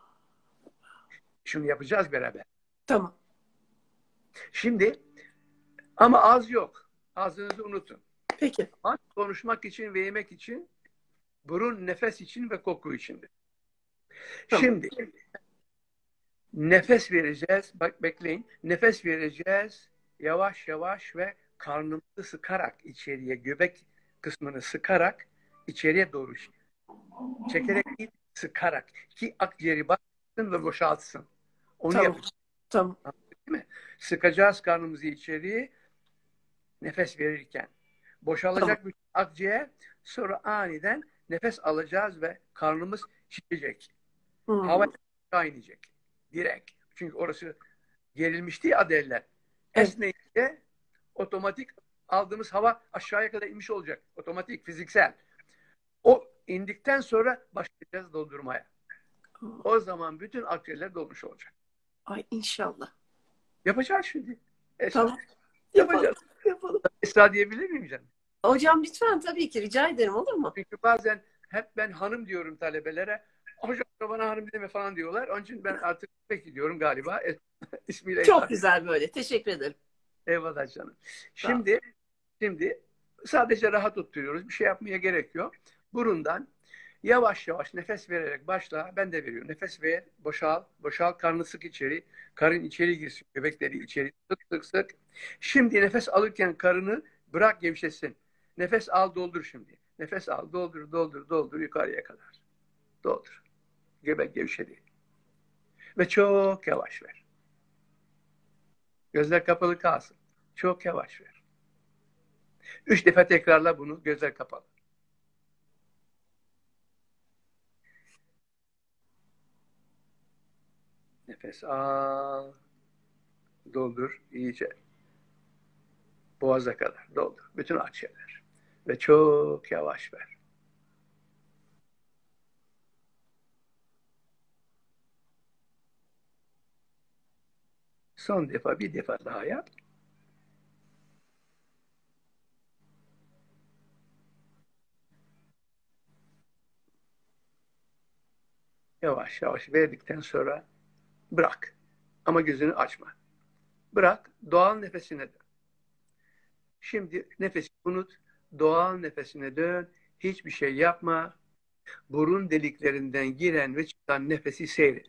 Şunu yapacağız beraber. Tamam. Şimdi ama ağız yok. Ağzınızı unutun. Peki. Ağız konuşmak için ve yemek için, burun nefes için ve koku içindir. Tamam. Şimdi nefes vereceğiz. Bak bekleyin. Nefes vereceğiz. Yavaş yavaş ve karnımızı sıkarak içeriye, göbek kısmını sıkarak içeriye doğru çekerek değil, sıkarak ki akciğeri baksın ve boşaltsın. Onu Tamam. yapacağız. Tamam. Değil mi? Sıkacağız karnımızı içeriye nefes verirken. Boşalacak Tamam. bütün akciğer, sonra aniden nefes alacağız ve karnımız şişecek. Hmm. Hava aşağı inecek. Direkt. Çünkü orası gerilmişti ya adaylar. Evet. Esneyince otomatik aldığımız hava aşağıya kadar inmiş olacak. Otomatik, fiziksel. O indikten sonra başlayacağız doldurmaya. O zaman bütün akciğerler dolmuş olacak. Ay inşallah. Yapacağız şimdi. Esra. Tamam. Yapacağız. Yapalım. Yapalım. Esra diyebilir miyim canım? Hocam lütfen tabii ki rica ederim, olur mu? Çünkü bazen hep ben hanım diyorum talebelere. Hocam bana hanım deme falan diyorlar. Onun için ben artık pek gidiyorum galiba. İsmiyle. Çok güzel böyle. Teşekkür ederim. Eyvallah canım. Şimdi şimdi sadece rahat oturuyoruz. Bir şey yapmaya gerek yok. Burundan yavaş yavaş nefes vererek başla. Ben de veriyorum. Nefes ver, boşal, boşal, karnı sık içeri. Karın içeri girsin, göbekleri içeri. Sık sık sık. Şimdi nefes alırken karını bırak gevşesin. Nefes al, doldur şimdi. Nefes al, doldur, doldur, doldur yukarıya kadar. Doldur. Göbek gevşedi. Ve çok yavaş ver. Gözler kapalı kalsın. Çok yavaş ver. Üç defa tekrarla bunu, gözler kapalı. Nefes al. Doldur iyice. Boğaza kadar doldur. Bütün akciğerler. Ve çok yavaş ver. Son defa bir defa daha yap. Yavaş yavaş verdikten sonra bırak. Ama gözünü açma. Bırak. Doğal nefesine dön. Şimdi nefesi unut. Doğal nefesine dön. Hiçbir şey yapma. Burun deliklerinden giren ve çıkan nefesi seyret.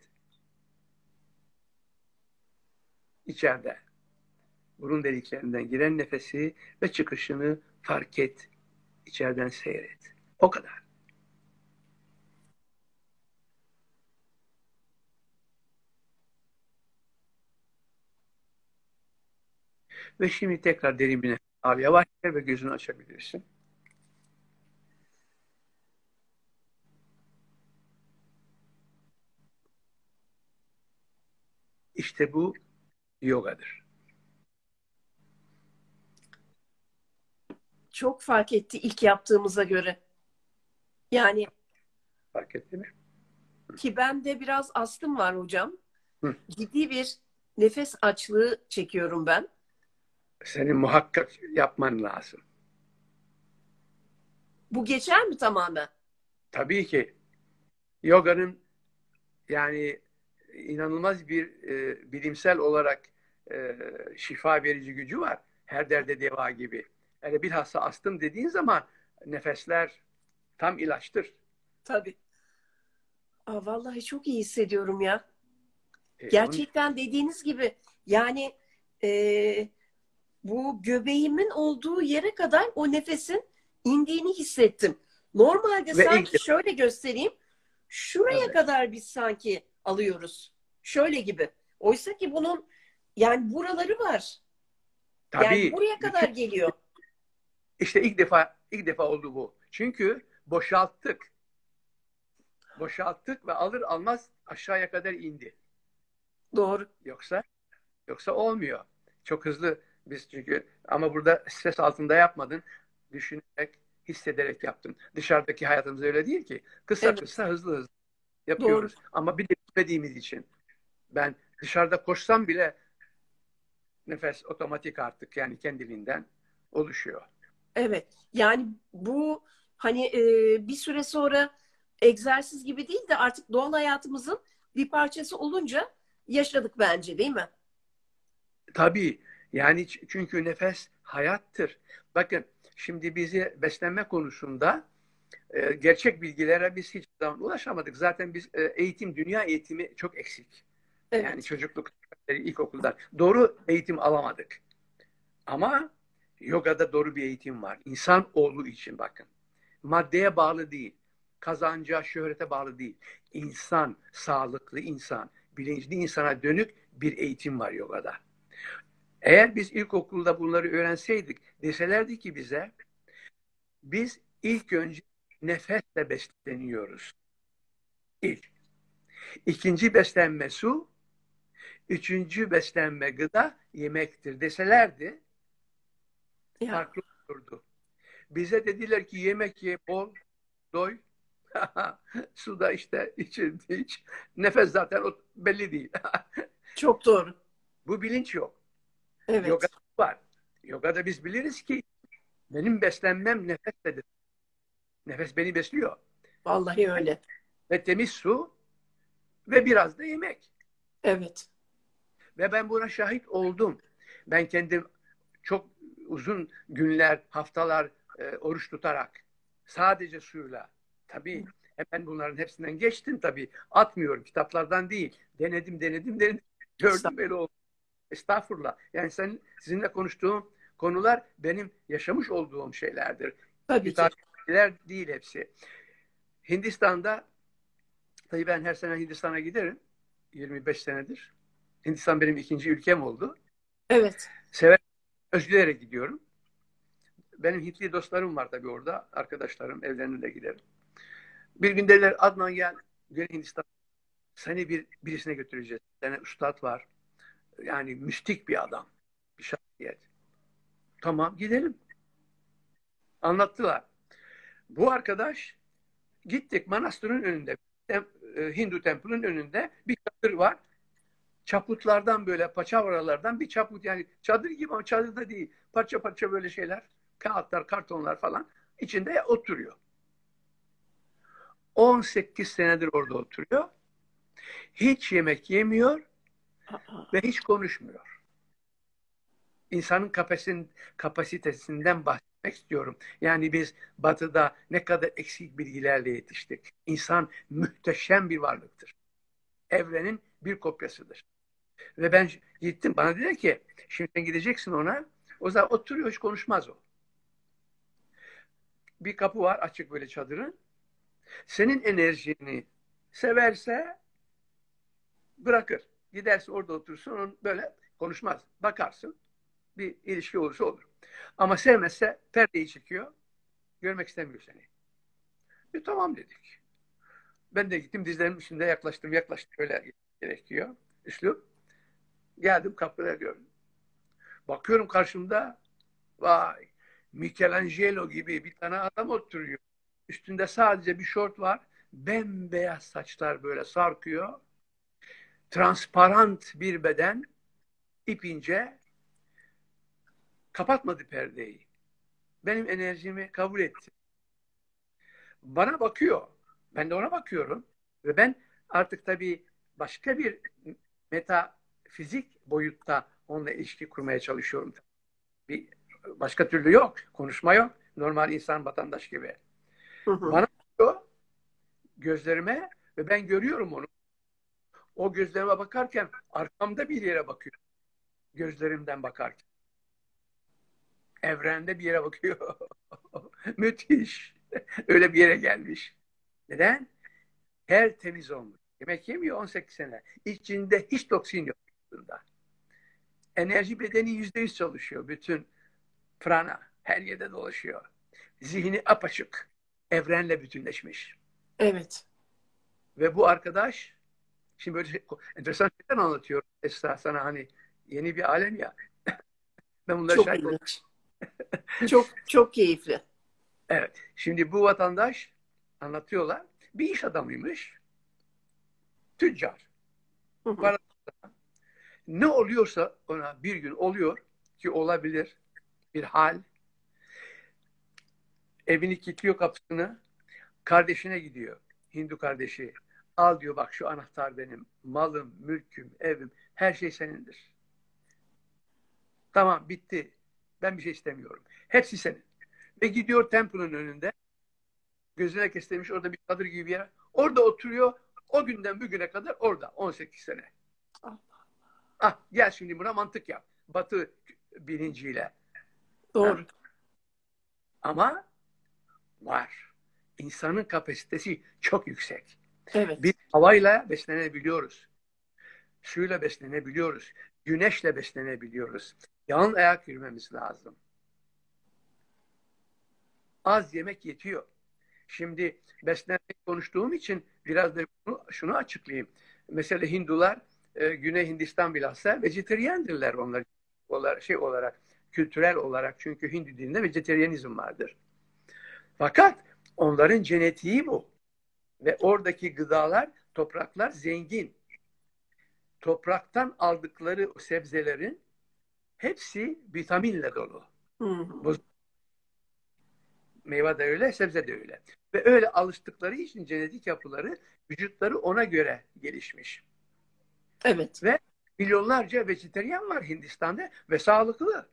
İçeride. Burun deliklerinden giren nefesi ve çıkışını fark et. İçeriden seyret. O kadar. Ve şimdi tekrar derin bir nefes al. Yavaş ver ve gözünü açabilirsin. İşte bu yogadır. Çok fark etti ilk yaptığımıza göre. Yani Fark etti mi? ki bende biraz astım var hocam. Hı. Ciddi bir nefes açlığı çekiyorum ben. Senin muhakkak yapman lazım. Bu geçer mi tamamen? Tabii ki yoganın yani inanılmaz bir e, bilimsel olarak e, şifa verici gücü var. Her derde deva gibi. Yani bilhassa astım dediğin zaman nefesler tam ilaçtır. Tabii. Aa, vallahi çok iyi hissediyorum ya. E, onun, Gerçekten dediğiniz gibi yani e, bu göbeğimin olduğu yere kadar o nefesin indiğini hissettim. Normalde ve ilk sanki şöyle göstereyim. Şuraya evet, kadar biz sanki alıyoruz. Şöyle gibi. Oysa ki bunun yani buraları var. Yani tabii buraya bütün kadar geliyor. işte ilk defa ilk defa oldu bu. Çünkü boşalttık. Boşalttık ve alır almaz aşağıya kadar indi. Doğru. Yoksa yoksa olmuyor. Çok hızlı biz çünkü ama burada stres altında yapmadın. Düşünerek, hissederek yaptın. Dışarıdaki hayatımız öyle değil ki. Kısa Evet. kısa hızlı hızlı Doğru. yapıyoruz. Ama bir de bilmediğimiz için. Ben dışarıda koşsam bile nefes otomatik artık yani kendiliğinden oluşuyor. Evet. Yani bu hani e, bir süre sonra egzersiz gibi değil de artık doğal hayatımızın bir parçası olunca yaşadık bence, değil mi? Tabii yani çünkü nefes hayattır. Bakın şimdi bizi beslenme konusunda e, gerçek bilgilere biz hiç zaman ulaşamadık. Zaten biz e, eğitim, dünya eğitimi çok eksik. Yani Evet. çocukluk, ilkokulda doğru eğitim alamadık. Ama yogada doğru bir eğitim var. İnsan oğlu için bakın. Maddeye bağlı değil. Kazanca, şöhrete bağlı değil. İnsan, sağlıklı insan, bilinçli insana dönük bir eğitim var yogada. Eğer biz ilkokulda bunları öğrenseydik, deselerdi ki bize, biz ilk önce nefesle besleniyoruz. İlk. İkinci beslenme su, üçüncü beslenme gıda yemektir deselerdi, Ya farklı olurdu. Bize dediler ki yemek ye, bol, doy. Suda işte için hiç. Nefes zaten o belli değil. çok doğru. Bu bilinç yok. Yoga Evet. var. Yogada biz biliriz ki benim beslenmem nefesledir. Nefes beni besliyor. Vallahi öyle. Ve temiz su ve biraz da yemek. Evet. Ve ben buna şahit oldum. Ben kendim çok uzun günler, haftalar e, oruç tutarak sadece suyla tabii hemen bunların hepsinden geçtim tabii. Atmıyorum kitaplardan değil. Denedim, denedim, denedim. Gördüm böyle oldu. Estağfurullah. Yani sen, sizinle konuştuğum konular benim yaşamış olduğum şeylerdir. Tabii ki. Tarihler değil hepsi. Hindistan'da tabii ben her sene Hindistan'a giderim. yirmi beş senedir. Hindistan benim ikinci ülkem oldu. Evet. Sever, özgürlere gidiyorum. Benim Hintli dostlarım var tabii orada. Arkadaşlarım, evlerine de giderim. Bir gün dediler Adnan gel, gel Hindistan. Seni bir birisine götüreceğiz. Bir tane üstad var. Yani mistik bir adam. Bir şahsiyet. Tamam gidelim. Anlattılar. Bu arkadaş gittik manastırın önünde. Hindu temple'ın önünde bir çadır var. Çaputlardan böyle paçavralardan bir çaput yani çadır gibi ama çadır da değil. Parça parça böyle şeyler. Kağıtlar, kartonlar falan içinde oturuyor. on sekiz senedir orada oturuyor. Hiç yemek yemiyor Aa, ve hiç konuşmuyor. İnsanın kapasitesin, kapasitesinden bahsetmek istiyorum. Yani biz batıda ne kadar eksik bilgilerle yetiştik. İnsan muhteşem bir varlıktır. Evrenin bir kopyasıdır. Ve ben gittim bana dedi ki şimdi sen gideceksin ona. O zaman oturuyor hiç konuşmaz o. Bir kapı var açık böyle çadırın. Senin enerjini severse bırakır. Gidersin orada otursun onun böyle konuşmaz. Bakarsın bir ilişki olursa olur. Ama sevmezse perdeyi çekiyor. Görmek istemiyor seni. E, tamam dedik. Ben de gittim dizlerimin üstünde yaklaştım yaklaştım öyle gerekiyor. Üslup. Geldim, kapıda gördüm. Bakıyorum karşımda, vay, Michelangelo gibi bir tane adam oturuyor. Üstünde sadece bir şort var. Bembeyaz saçlar böyle sarkıyor. Transparant bir beden, ipince, kapatmadı perdeyi. Benim enerjimi kabul etti. Bana bakıyor. Ben de ona bakıyorum. Ve ben artık tabii başka bir metafizik boyutta onunla ilişki kurmaya çalışıyorum. Bir başka türlü yok. Konuşma yok. Normal insan, vatandaş gibi. Hı hı. Bana bakıyor gözlerime ve ben görüyorum onu. O gözlerime bakarken arkamda bir yere bakıyor. Gözlerimden bakarken. Evrende bir yere bakıyor. Müthiş. Öyle bir yere gelmiş. Neden? Her temiz olmuş. Yemek yemiyor on sekiz sene. İçinde hiç toksin yok. Enerji bedeni yüzde yüz çalışıyor. Bütün prana her yerde dolaşıyor. Zihni apaçık. Evrenle bütünleşmiş. Evet. Ve bu arkadaş, şimdi böyle şey, enteresan şeyler anlatıyorum. Esra sana, hani yeni bir alem ya. Ben bunları Çok şahit oldum. ilginç. Çok çok keyifli. Evet. Şimdi bu vatandaş, anlatıyorlar, bir iş adamıymış. Tüccar. Hı hı. Para- Ne oluyorsa ona bir gün oluyor ki olabilir bir hal. Evini kilitliyor, kapısını. Kardeşine gidiyor. Hindu kardeşi. Al diyor, bak şu anahtar benim. Malım, mülküm, evim. Her şey senindir. Tamam, bitti. Ben bir şey istemiyorum. Hepsi senin. Ve gidiyor temple'ın önünde. Gözüne kestirmiş orada bir çadır gibi bir yer. Orada oturuyor. O günden bugüne kadar orada. on sekiz sene. Ah, gel şimdi buna mantık yap. Batı bilinciyle. Doğru. Ha? Ama var. İnsanın kapasitesi çok yüksek. Evet. Biz havayla beslenebiliyoruz. Suyla beslenebiliyoruz. Güneşle beslenebiliyoruz. Yan ayak yürümemiz lazım. Az yemek yetiyor. Şimdi beslenmek konuştuğum için biraz da şunu, şunu açıklayayım. Mesela Hindular, e, Güney Hindistan bilhassa vejeteryendirler onlar, onlar şey olarak, kültürel olarak, çünkü Hindu dininde vejeteryenizm vardır. Fakat onların genetiği bu. Ve oradaki gıdalar, topraklar zengin. Topraktan aldıkları sebzelerin hepsi vitaminle dolu. Hı hı. Bu meyve de öyle, sebze de öyle. Ve öyle alıştıkları için genetik yapıları, vücutları ona göre gelişmiş. Evet. Ve milyonlarca vejeteryan var Hindistan'da ve sağlıklı.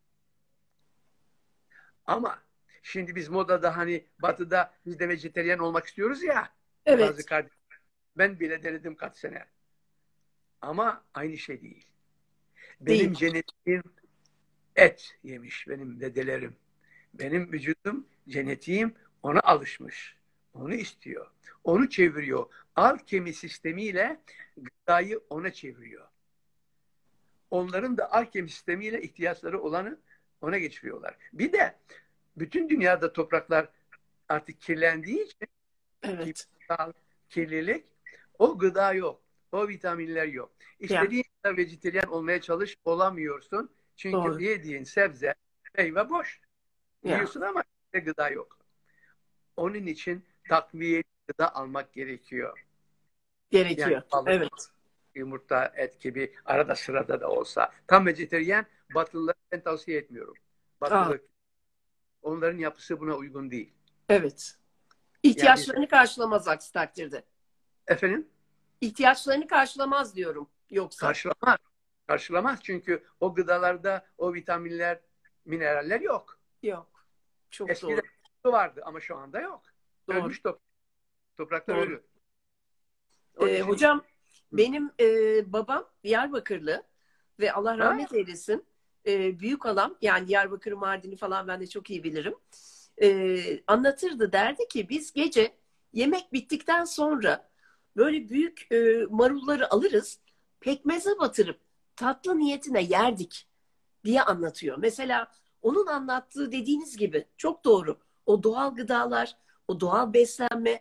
Ama şimdi biz modada, hani batıda biz de vejeteryan olmak istiyoruz ya. Evet. Bazı kardeşler. Ben bile denedim kaç sene. Ama aynı şey değil. Benim Değil. genetiğim et yemiş, benim dedelerim. Benim vücudum, genetiğim ona alışmış. Onu istiyor. Onu çeviriyor. Alkemi sistemiyle gıdayı ona çeviriyor. Onların da alkemi sistemiyle ihtiyaçları olanı ona geçiriyorlar. Bir de bütün dünyada topraklar artık kirlendiği için, Evet. kimyasal kirlilik, o gıda yok. O vitaminler yok. İstediğin kadar vejetaryen olmaya çalış, olamıyorsun. Çünkü Doğru. yediğin sebze, meyve boş. Ya. Yiyorsun ama gıda yok. Onun için takviyeli gıda almak gerekiyor. Gerekiyor. Yani balık, Evet. yumurta, et gibi arada sırada da olsa. Tam vejetaryen Batılıları ben tavsiye etmiyorum. Batılı, Aa, onların yapısı buna uygun değil. evet. Yani İhtiyaçlarını karşılamaz aksi takdirde. efendim, İhtiyaçlarını karşılamaz diyorum yoksa. karşılamaz. Karşılamaz çünkü o gıdalarda o vitaminler, mineraller yok. Yok. Çok Eskiden doğru. su vardı ama şu anda yok. Doğru. Ölmüş top topraklar, Doğru. ölü. Onun Ee, için hocam benim e, babam Diyarbakırlı ve Allah ha? rahmet eylesin. E, büyük alam, yani Diyarbakır, Mardin'i falan ben de çok iyi bilirim. E, anlatırdı, derdi ki biz gece yemek bittikten sonra böyle büyük e, marulları alırız, pekmeze batırıp tatlı niyetine yerdik diye anlatıyor. Mesela onun anlattığı, dediğiniz gibi çok doğru. O doğal gıdalar, o doğal beslenme,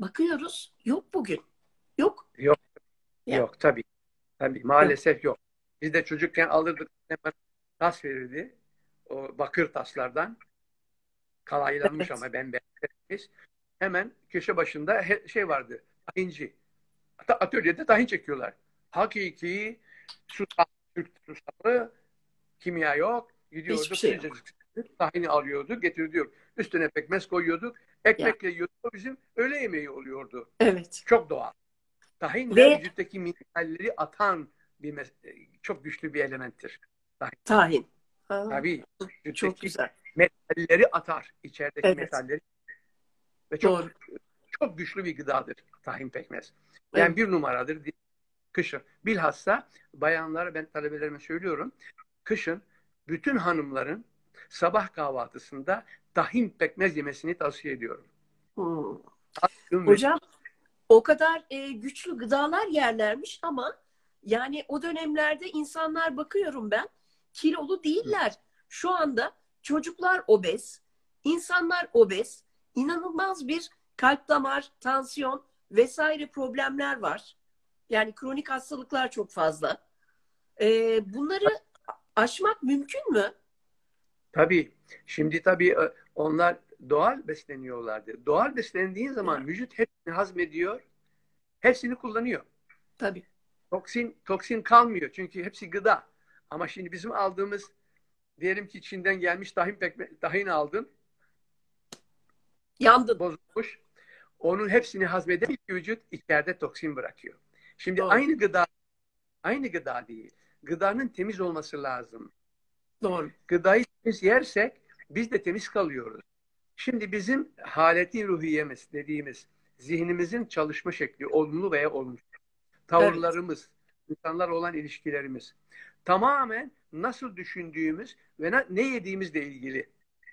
bakıyoruz yok bugün. Yok. Yok, Ya, yok tabii. Tabii yok. maalesef yok. Biz de çocukken alırdık, hemen tas verirdi. O bakır taslardan. Kalaylanmış Evet. ama bembeyaz. Hemen köşe başında he- şey vardı. Tahinci. Hatta atölyede tahin çekiyorlar. Hakiki susam, Türk susamı, kimya yok. Hiçbir Gidiyorduk şey yok. sıcacık tahini alıyorduk, getiriyorduk. Üstüne pekmez koyuyorduk. Ya. Ekmekle yiyorduk. O bizim öğle yemeği oluyordu. Evet. Çok doğal. Tahin de Ve vücuttaki mineralleri atan bir mes- çok güçlü bir elementtir. Tahin. tahin. Ha, Tabii çok vücuttaki güzel. metalleri atar. İçerideki Evet. metalleri ve çok Doğru. çok güçlü bir gıdadır tahin pekmez. Yani Evet. bir numaradır kışın. Bilhassa bayanlara, ben talebelerime söylüyorum. Kışın bütün hanımların sabah kahvaltısında tahin pekmez yemesini tavsiye ediyorum. Hmm. Ve Hocam o kadar e, güçlü gıdalar yerlermiş ama yani o dönemlerde insanlar bakıyorum ben kilolu değiller. Şu anda çocuklar obez, insanlar obez, inanılmaz bir kalp damar, tansiyon vesaire problemler var. Yani kronik hastalıklar çok fazla. E, bunları aşmak mümkün mü? tabii şimdi tabii e, onlar doğal besleniyorlardı. Doğal beslendiğin Ya, zaman vücut hepsini hazmediyor, hepsini kullanıyor. tabii. Toksin toksin kalmıyor çünkü hepsi gıda. Ama şimdi bizim aldığımız, diyelim ki Çin'den gelmiş tahin pekme, tahin aldın, Yandın. bozulmuş. Onun hepsini hazmedemiyor ki vücut, içeride toksin bırakıyor. Şimdi Doğru. aynı gıda aynı gıda değil. Gıdanın temiz olması lazım. Doğru. Gıdayı temiz yersek biz de temiz kalıyoruz. Şimdi bizim haleti ruhiyemiz dediğimiz zihnimizin çalışma şekli, olumlu veya olumsuz, Evet. tavırlarımız, insanlarla olan ilişkilerimiz tamamen nasıl düşündüğümüz ve ne yediğimizle ilgili.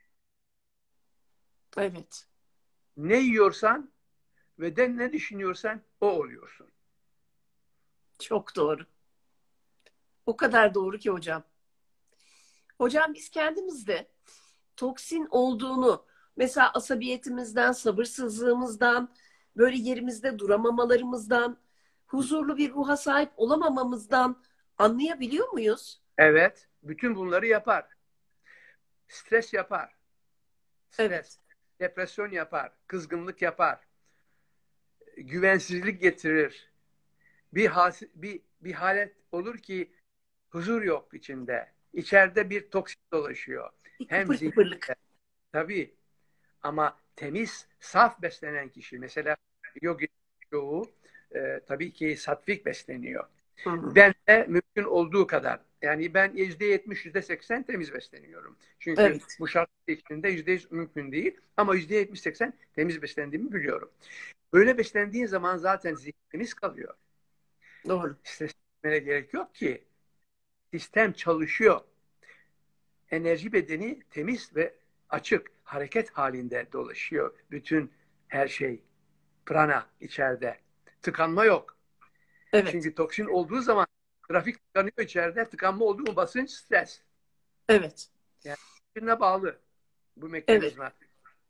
Evet. Ne yiyorsan ve de ne düşünüyorsan o oluyorsun. Çok doğru. O kadar doğru ki hocam. Hocam biz kendimizde toksin olduğunu mesela asabiyetimizden, sabırsızlığımızdan, böyle yerimizde duramamalarımızdan, huzurlu bir ruha sahip olamamamızdan anlayabiliyor muyuz? Evet, bütün bunları yapar. Stres yapar. Stres, Evet. depresyon yapar, kızgınlık yapar, güvensizlik getirir. Bir, has, bir, bir halet olur ki huzur yok içinde. İçeride bir toksin dolaşıyor. Bir Hem kıpır zihninde, kıpırlık. tabii, ama temiz, saf beslenen kişi, mesela yogi çoğu e, tabii ki satvik besleniyor. Hı hı. Ben de mümkün olduğu kadar, yani ben yüzde yetmiş, yüzde seksen temiz besleniyorum. Çünkü Evet. bu şart içinde yüzde yüz mümkün değil. Ama yüzde yetmiş seksen temiz beslendiğimi biliyorum. Böyle beslendiğin zaman zaten zihnimiz kalıyor. Doğru. Stres etmene gerek yok ki. Sistem çalışıyor. Enerji bedeni temiz ve açık, hareket halinde dolaşıyor. Bütün her şey. Prana içeride. Tıkanma yok. Evet. Çünkü toksin olduğu zaman trafik tıkanıyor içeride. Tıkanma oldu mu basınç, stres. Evet. Yani birbirine bağlı bu Evet. mekanizma.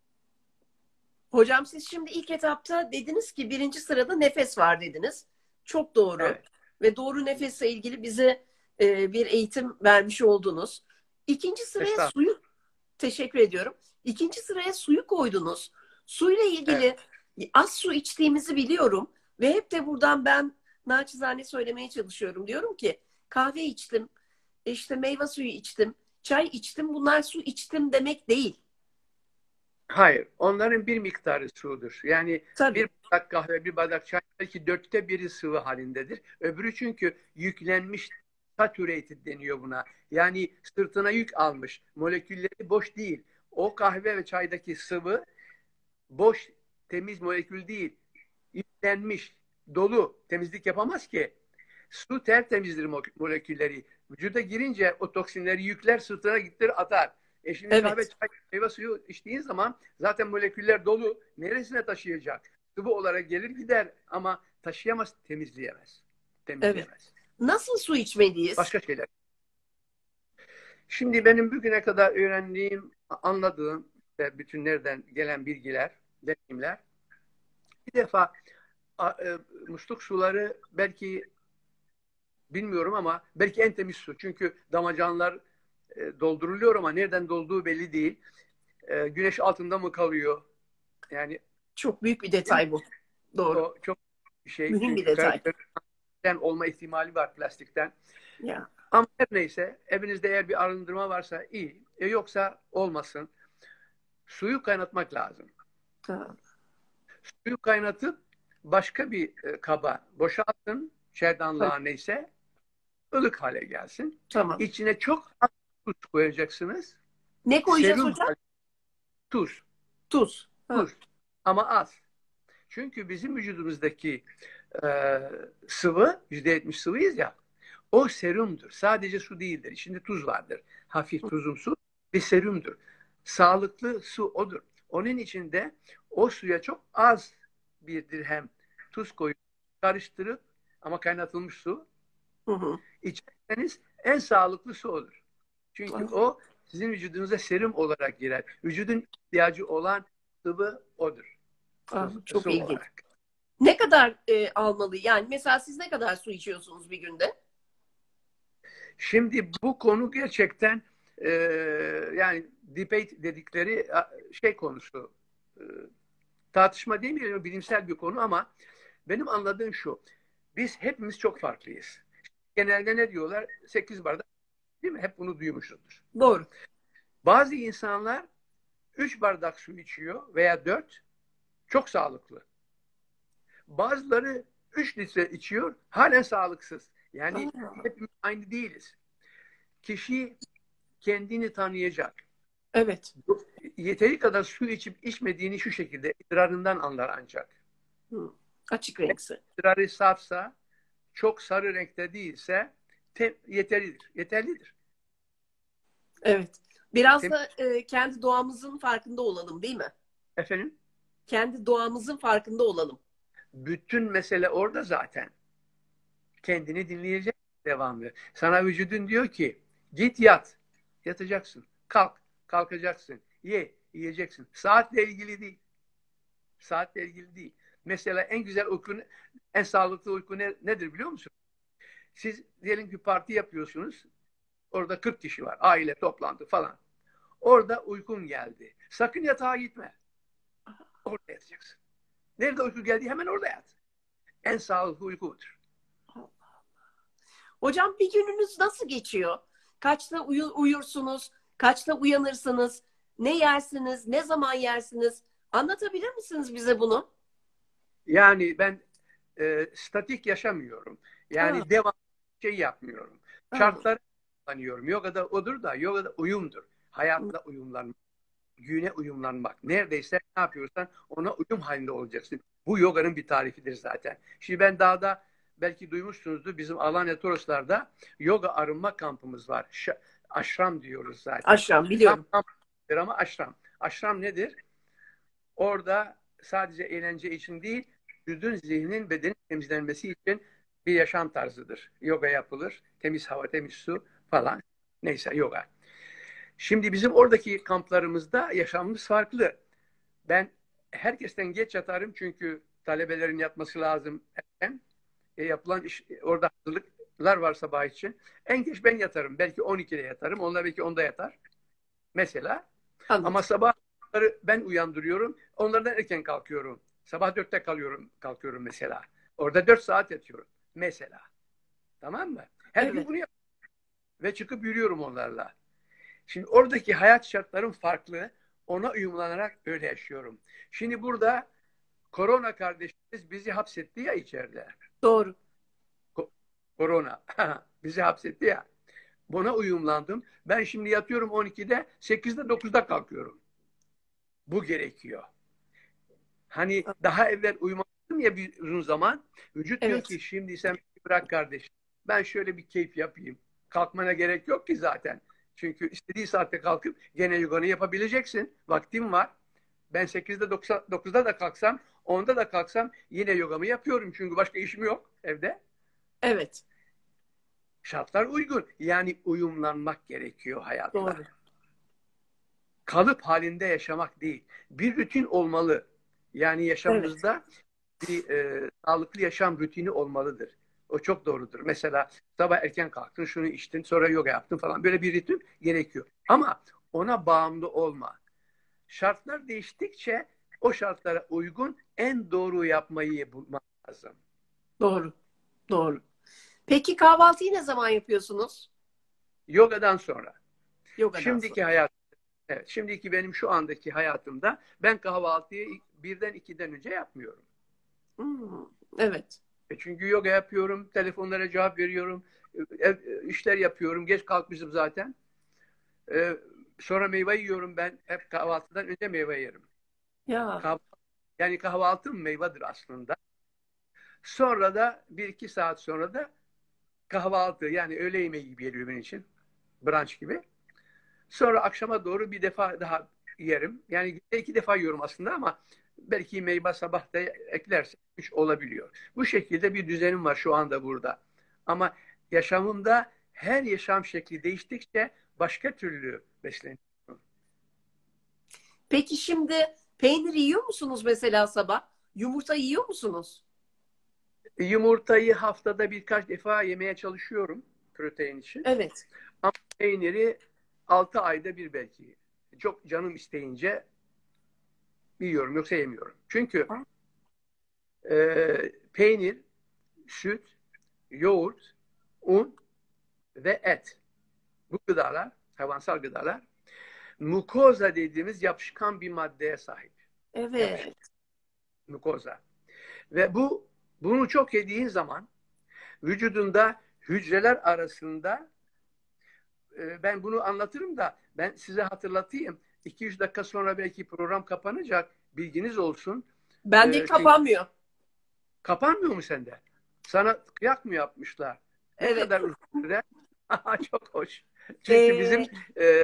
Hocam siz şimdi ilk etapta dediniz ki birinci sırada nefes var dediniz. Çok doğru. Evet. Ve doğru nefesle ilgili bize e, bir eğitim vermiş oldunuz. İkinci sıraya Estağfurullah. suyu teşekkür ediyorum. İkinci sıraya suyu koydunuz. Suyla Evet. ilgili az su içtiğimizi biliyorum ve hep de buradan ben naçizane söylemeye çalışıyorum. Diyorum ki kahve içtim, işte meyve suyu içtim, çay içtim. Bunlar su içtim demek değil. Hayır. Onların bir miktarı sudur. Yani Tabii. bir bardak kahve, bir bardak çay belki dörtte biri sıvı halindedir. Öbürü çünkü yüklenmiş, saturated deniyor buna. Yani sırtına yük almış. Molekülleri boş değil. O kahve ve çaydaki sıvı boş, temiz molekül değil. Yüklenmiş, dolu. Temizlik yapamaz ki. Su tertemizdir molekülleri. Vücuda girince o toksinleri yükler, sırtına gittir, atar. E şimdi kahve, Evet. çay, meyve suyu içtiğin zaman zaten moleküller dolu. Neresine taşıyacak? Sıvı olarak gelir gider ama taşıyamaz, temizleyemez. Evet. Temizleyemez. Nasıl su içmeliyiz? Başka şeyler. Şimdi benim bugüne kadar öğrendiğim, anladığım ve bütün nereden gelen bilgiler, deneyimler, bir defa a, e, musluk suları belki bilmiyorum ama belki en temiz su. Çünkü damacanalar e, dolduruluyor ama nereden dolduğu belli değil. E, güneş altında mı kalıyor? Yani Çok büyük bir detay bu. Doğru. o çok bir şey. Mühim bir Çünkü detay. karakteren olma ihtimali var plastikten. Ya. Ama her neyse evinizde eğer bir arındırma varsa iyi. E, yoksa olmasın. Suyu kaynatmak lazım. Ha. Suyu kaynatıp başka bir e, kaba boşaltın. Çaydanlığa neyse ılık hale gelsin. Tamam. İçine çok az tuz koyacaksınız. Ne koyacağız Serum hocam? tuz. Tuz. Ha. Tuz. Ama az. Çünkü bizim vücudumuzdaki e, sıvı, yüzde yetmiş sıvıyız ya, o serumdur. Sadece su değildir. İçinde tuz vardır. Hafif tuzumsu bir serumdur. Sağlıklı su odur. Onun içinde o suya çok az bir dirhem tuz koyup karıştırıp, ama kaynatılmış su, Hı hı. içerseniz en sağlıklı su olur. Çünkü Ah. o sizin vücudunuza serum olarak girer. Vücudun ihtiyacı olan sıvı odur. Ah, Su, çok su ilginç. olarak. Ne kadar e, almalı? Yani mesela siz ne kadar su içiyorsunuz bir günde? Şimdi bu konu gerçekten e, yani debate dedikleri şey konusu. E, tartışma demeyelim, bilimsel bir konu ama benim anladığım şu. Biz hepimiz çok farklıyız. Genelde ne diyorlar? sekiz bardak, değil mi? Hep bunu duymuşuzdur. Doğru. Bazı insanlar üç bardak su içiyor veya dört, çok sağlıklı. Bazıları üç litre içiyor, halen sağlıksız. Yani Ah. hepimiz aynı değiliz. Kişi kendini tanıyacak. Evet. Yeteri kadar su içip içmediğini şu şekilde idrarından anlar ancak. Hı. Açık renkse. İdrarı safsa, çok sarı renkte değilse te- yeterlidir. Yeterlidir. Evet. Biraz Tem- da e, kendi doğamızın farkında olalım, değil mi? Efendim? Kendi doğamızın farkında olalım. Bütün mesele orada zaten. Kendini dinleyecek devamlı. Sana vücudun diyor ki git yat. Yatacaksın. Kalk. Kalkacaksın. Ye. Yiyeceksin. Saatle ilgili değil. Saatle ilgili değil. Mesela en güzel uyku, en sağlıklı uyku ne, nedir biliyor musun? Siz diyelim ki parti yapıyorsunuz. Orada kırk kişi var. Aile toplantı falan. Orada uykun geldi. Sakın yatağa gitme. Orada yatacaksın. Nerede uyku geldi hemen orada yat. En sağlıklı uyku budur. Hocam bir gününüz nasıl geçiyor? Kaçta uyu- uyursunuz? Kaçta uyanırsınız? Ne yersiniz? Ne zaman yersiniz? Anlatabilir misiniz bize bunu? Yani ben e, statik yaşamıyorum. Yani Ha. devam şey yapmıyorum. Ha. Şartları kullanıyorum. Yogada odur da, yogada uyumdur. Hayatla uyumlanmak, güne uyumlanmak. Neredeyse ne yapıyorsan ona uyum halinde olacaksın. Bu yoganın bir tarifidir zaten. Şimdi ben dağda, belki duymuşsunuzdur, bizim Alanya Toroslar'da yoga arınma kampımız var. Ş- aşram diyoruz zaten. Aşram biliyorum. Kamp kamptır ama aşram. Aşram nedir? Orada sadece eğlence için değil, vücudun, zihnin, bedenin temizlenmesi için bir yaşam tarzıdır. Yoga yapılır. Temiz hava, temiz su falan. Neyse yoga. Şimdi bizim oradaki kamplarımızda yaşamımız farklı. Ben herkesten geç yatarım çünkü talebelerin yatması lazım erken. E, yapılan iş, orada hazırlıklar var sabah için. En geç ben yatarım. Belki on ikide yatarım. Onlar belki onda yatar. Mesela. Anladım. Ama sabah ben uyandırıyorum. Onlardan erken kalkıyorum. Sabah dörtte kalıyorum, kalkıyorum mesela. Orada dört saat yatıyorum. Mesela. Tamam mı? Her Evet. gün bunu yapıyorum. Ve çıkıp yürüyorum onlarla. Şimdi oradaki hayat şartlarım farklı. Ona uyumlanarak öyle yaşıyorum. Şimdi burada korona kardeşimiz bizi hapsetti ya içeride. Doğru. Ko- korona bizi hapsetti ya. Buna uyumlandım. Ben şimdi yatıyorum on ikide, sekizde dokuzda kalkıyorum. Bu gerekiyor. Hani daha evvel uyumadım ya bir uzun zaman. Vücut diyor Evet. ki şimdi sen bırak kardeşim. Ben şöyle bir keyif yapayım. Kalkmana gerek yok ki zaten. Çünkü istediği saatte kalkıp gene yoganı yapabileceksin. Vaktim var. Ben sekizde dokuzda da kalksam, onda da kalksam yine yogamı yapıyorum. Çünkü başka işim yok evde. Evet. Şartlar uygun. Yani uyumlanmak gerekiyor hayatla. Doğru. Kalıp halinde yaşamak değil. Bir rutin olmalı. Yani yaşamımızda bir e, sağlıklı yaşam rutini olmalıdır. O çok doğrudur. Mesela sabah erken kalktın, şunu içtin, sonra yoga yaptın falan. Böyle bir ritim gerekiyor. Ama ona bağımlı olma. Şartlar değiştikçe o şartlara uygun en doğru yapmayı bulmak lazım. Doğru. Doğru. Peki kahvaltıyı ne zaman yapıyorsunuz? Yogadan sonra. Yogadan sonra. Şimdiki hayat, evet, şimdiki benim şu andaki hayatımda ben kahvaltıyı birden ikiden önce yapmıyorum. Hmm, evet. E çünkü yoga yapıyorum, telefonlara cevap veriyorum, ev, işler yapıyorum. Geç kalkmışım zaten. Ee, sonra meyve yiyorum ben. Hep kahvaltıdan önce meyve yerim. Ya. Kah yani kahvaltım meyvedir aslında. Sonra da bir iki saat sonra da kahvaltı yani öğle yemeği gibi geliyor benim için. Brunch gibi. Sonra akşama doğru bir defa daha yerim. Yani günde iki defa yiyorum aslında ama belki meyve sabah da eklersek üç olabiliyor. Bu şekilde bir düzenim var şu anda burada. Ama yaşamımda her yaşam şekli değiştikçe başka türlü besleniyorum. Peki şimdi peynir yiyor musunuz mesela sabah? Yumurta yiyor musunuz? Yumurtayı haftada birkaç defa yemeye çalışıyorum protein için. Evet. Ama peyniri altı ayda bir belki. Çok canım isteyince yiyorum yoksa yemiyorum. Çünkü e, peynir, süt, yoğurt, un ve et. Bu gıdalar, hayvansal gıdalar, mukoza dediğimiz yapışkan bir maddeye sahip. Yapışkan Evet. mukoza. Ve bu bunu çok yediğin zaman vücudunda hücreler arasında e, ben bunu anlatırım da ben size hatırlatayım. iki üç dakika sonra belki program kapanacak. Bilginiz olsun. Bende E, çünkü kapanmıyor. kapanmıyor mu sende? Sana kıyak mı yapmışlar? Ne Evet. kadar uzun süre? Çok hoş. Çünkü bizim Ee, e,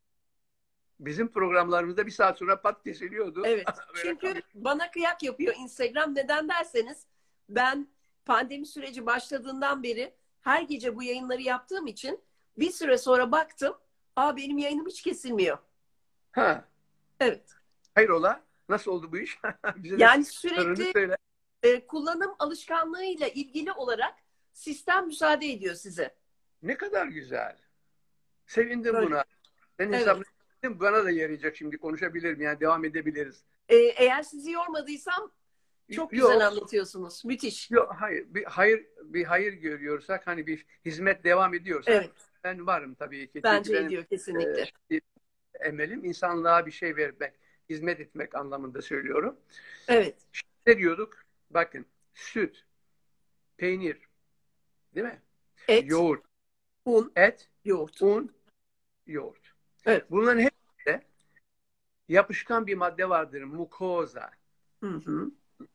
bizim programlarımızda bir saat sonra pat kesiliyordu. evet. Böyle Çünkü kalıyor. bana kıyak yapıyor Instagram. Neden derseniz ben pandemi süreci başladığından beri her gece bu yayınları yaptığım için bir süre sonra baktım. Aa, benim yayınım hiç kesilmiyor. Ha, Evet. hayrola? Nasıl oldu bu iş? Bize de Yani sorunu sürekli söyle. e, kullanım alışkanlığıyla ilgili olarak sistem müsaade ediyor size. Ne kadar güzel. Sevindim Böyle. buna. Senin Evet. hesabını ettim, bana da yarayacak şimdi konuşabilirim yani devam edebiliriz. E, eğer sizi yormadıysam çok güzel Yok, anlatıyorsunuz. Müthiş. yok, hayır. Bir hayır, bir hayır görüyorsak hani bir hizmet devam ediyorsa Evet. ben varım tabii ki. Çünkü Bence benim ediyor e, kesinlikle. bir emelim insanlığa bir şey vermek, hizmet etmek anlamında söylüyorum. Evet. Ne diyorduk? Bakın, süt, peynir, değil mi? Et, Yoğurt, un, et, yoğurt. un, yoğurt. Evet. Bunların hepsinde yapışkan bir madde vardır, mukoza. Hı hı.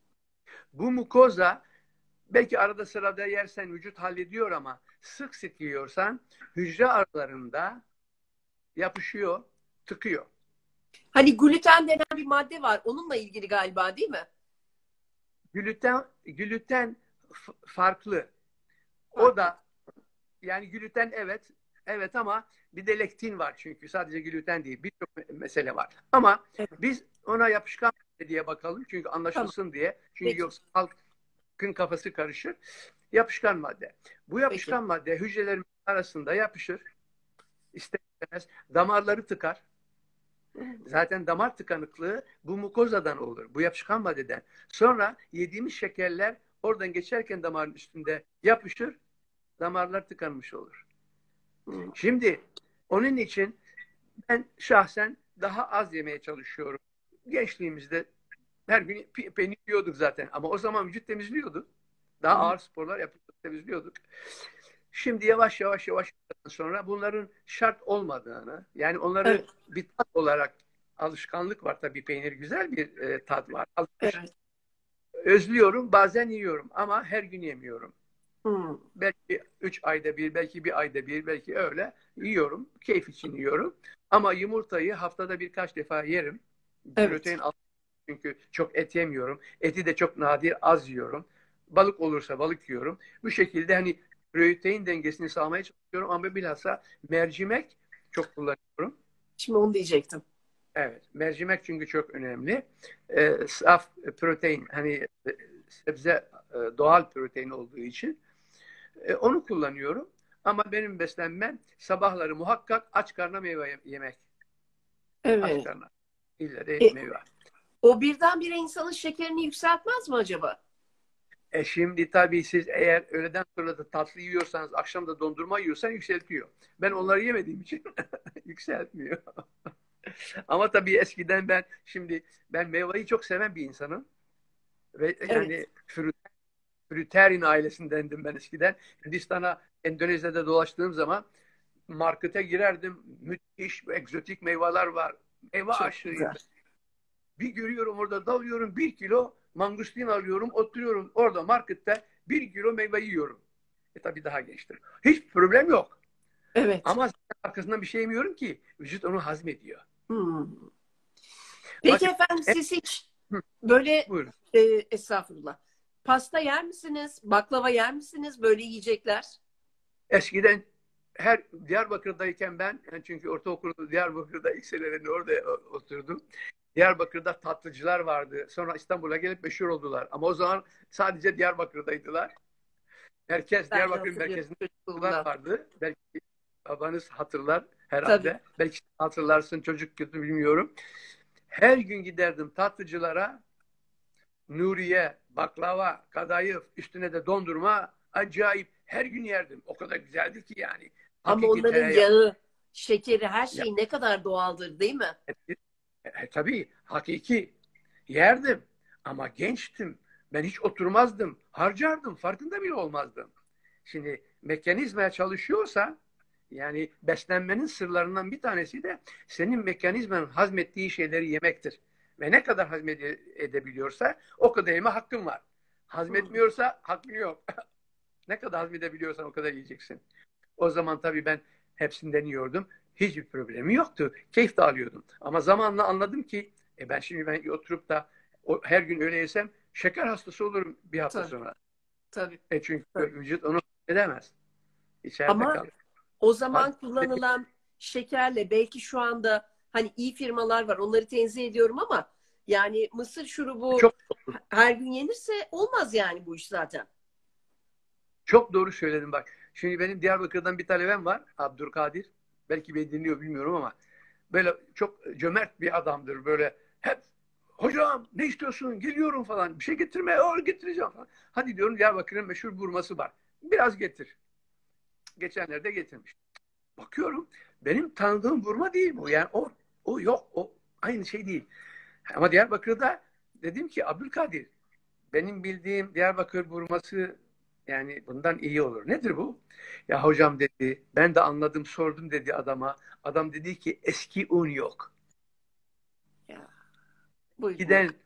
Bu mukoza belki arada sırada yersen vücut hallediyor ama sık sık yiyorsan hücre aralarında yapışıyor, tıkıyor. Hani gluten denen bir madde var. Onunla ilgili galiba değil mi? Gluten, gluten farklı. O da yani gluten evet, evet ama bir de lektin var çünkü sadece gluten değil birçok mesele var. Ama Evet. biz ona yapışkan diye bakalım çünkü Tamam. anlaşılsın diye. Çünkü Peki. yoksa halkın kafası karışır. Yapışkan madde. Bu Peki. yapışkan madde hücrelerin arasında yapışır. İster istemez damarları tıkar. Zaten damar tıkanıklığı bu mukozadan olur. Bu yapışkan maddeden. Sonra yediğimiz şekerler oradan geçerken damarın üstünde yapışır. Damarlar tıkanmış olur. Hı. Şimdi onun için ben şahsen daha az yemeye çalışıyorum. Gençliğimizde her gün peynir yiyorduk zaten. Ama o zaman vücut temizliyordu. Daha Hı. ağır sporlar yapıp temizliyorduk. Şimdi yavaş yavaş yavaş sonra bunların şart olmadığını, yani onları Evet. bir tat olarak alışkanlık var tabii peynir güzel bir e, tat var. Alışmış. Evet. Özlüyorum, bazen yiyorum ama her gün yemiyorum. Hı. Belki üç ayda bir, belki bir ayda bir, belki öyle yiyorum. Keyif için yiyorum. Ama yumurtayı haftada birkaç defa yerim. Evet. Protein al çünkü çok et yemiyorum. Eti de çok nadir az yiyorum. Balık olursa balık yiyorum. Bu şekilde hani protein dengesini sağlamaya çalışıyorum ama bilhassa mercimek çok kullanıyorum. Şimdi onu diyecektim. Evet, mercimek çünkü çok önemli. Ee, saf protein hani e, sebze e, doğal protein olduğu için E, onu kullanıyorum. Ama benim beslenmem sabahları muhakkak aç karnına meyve yemek. Aç Evet. karnına. İlle de E, meyve. o birdenbire insanın şekerini yükseltmez mi acaba? E şimdi tabii siz eğer öğleden sonra da tatlı yiyorsanız, akşam da dondurma yiyorsan yükseltiyor. Ben onları yemediğim için yükseltmiyor. Ama tabii eskiden ben, şimdi ben meyveyi çok seven bir insanım. Ve Evet. yani Fruterin ailesindendim ben eskiden. Hindistan'a, Endonezya'da dolaştığım zaman markete girerdim. Müthiş, egzotik meyveler var. Meyve Çok aşığıyım. güzel. Bir görüyorum orada, dalıyorum, bir kilo mangustin alıyorum, oturuyorum orada markette, bir kilo meyve yiyorum. E tabii daha gençtir. Hiç problem yok. Evet. Ama arkasından bir şey yemiyorum ki. Vücut onu hazmediyor. Hmm. Peki Bakın, efendim e, siz hiç hı, böyle buyurun. e, estağfurullah. Pasta yer misiniz? Baklava yer misiniz? Böyle yiyecekler. Eskiden her Diyarbakır'dayken ben, yani çünkü ortaokulda Diyarbakır'da ilk senelerinde orada oturdum. Diyarbakır'da tatlıcılar vardı. Sonra İstanbul'a gelip meşhur oldular. Ama o zaman sadece Diyarbakır'daydılar. Merkez, Ben de Diyarbakır'ın hatırlıyorum merkezinde tatlıcılar çocukluğumdan. vardı. Belki babanız hatırlar Tabii. herhalde. Belki hatırlarsın, çocuk kötü bilmiyorum. Her gün giderdim tatlıcılara. Nuriye, baklava, kadayıf, üstüne de dondurma, acayip. Her gün yerdim. O kadar güzeldi ki yani. Ama Hakiki onların tereyağı. yağı, şekeri, her Ya, şeyi ne kadar doğaldır, değil mi? e, e, tabii hakiki yerdim. Ama gençtim. Ben hiç oturmazdım. Harcardım. Farkında bile olmazdım. Şimdi mekanizmaya çalışıyorsa, yani beslenmenin sırlarından bir tanesi de senin mekanizmanın hazmettiği şeyleri yemektir. Ve ne kadar hazmedebiliyorsa o kadar yeme hakkın var. Hmm. Hazmetmiyorsa hakkın yok. Ne kadar hazmedebiliyorsan o kadar yiyeceksin. O zaman tabii ben hepsinden yiyordum. Hiçbir problemi yoktu. Keyif de alıyordum. Ama zamanla anladım ki e ben şimdi ben oturup da o, her gün öyle yesem şeker hastası olurum bir hafta Tabii, sonra. tabii, E çünkü tabii. vücut onu edemez. İçeride Ama kalır. o Haz- zaman kullanılan şekerle belki şu anda hani iyi firmalar var, onları tenzih ediyorum ama yani mısır şurubu Çok her gün yenirse olmaz yani bu iş zaten. çok doğru söyledin bak. Şimdi benim Diyarbakır'dan bir talebem var. Abdülkadir. Belki beni dinliyor bilmiyorum ama böyle çok cömert bir adamdır. Böyle hep hocam ne istiyorsun? Geliyorum falan. Bir şey getirme. O getireceğim falan. Hadi diyorum Diyarbakır'ın meşhur burması var. Biraz getir. Geçenlerde getirmiş. Bakıyorum benim tanıdığım burma değil bu. Yani o o yok. O aynı şey değil. Ama Diyarbakır'da dedim ki Abdülkadir benim bildiğim Diyarbakır burması yani bundan iyi olur. Nedir bu? Ya hocam dedi. Ben de anladım sordum dedi adama. Adam dedi ki eski un yok. Ya, buyurun bakın. Giden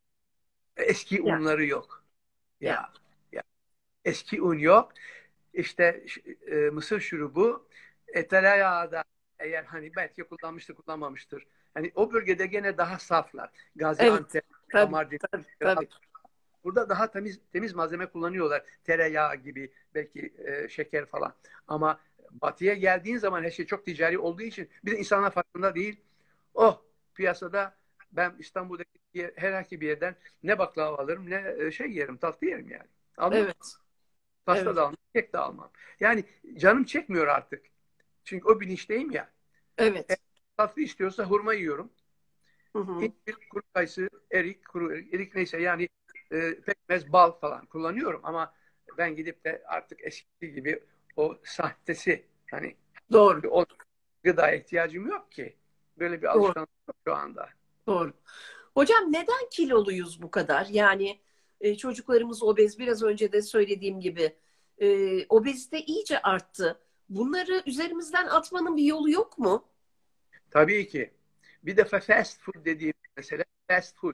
eski Ya, unları yok. ya. Ya, ya eski un yok. İşte e, mısır şurubu e, tereyağı da eğer hani belki kullanmıştır kullanmamıştır. Hani o bölgede gene daha saflar. Evet. Gaziantep, Tabii, Mardin. tabii, tabii. Burada daha temiz temiz malzeme kullanıyorlar. Tereyağı gibi belki e, şeker falan. Ama batıya geldiğin zaman her şey çok ticari olduğu için bir de insanlar farkında değil. Oh piyasada ben İstanbul'daki herhangi bir yerden ne baklava alırım ne e, şey yerim tatlı yerim yani. Almam. Evet. Pasta Evet. da almam. Kek de almam. Yani canım çekmiyor artık. Çünkü o bilinçteyim ya. E, Evet. tatlı istiyorsa hurma yiyorum. Hı hı. İncir, kuru kayısı, erik, kuru erik, erik neyse yani e, pekmez, bal falan kullanıyorum ama ben gidip de artık eskisi gibi o sahtesi hani Doğru. o gıdaya ihtiyacım yok ki. Böyle bir Doğru. alışkanlık yok şu anda. Doğru. Hocam neden kiloluyuz bu kadar? Yani e, çocuklarımız obez. Biraz önce de söylediğim gibi e, obezite iyice arttı. Bunları üzerimizden atmanın bir yolu yok mu? Tabii ki. Bir defa fast food dediğim mesela fast food.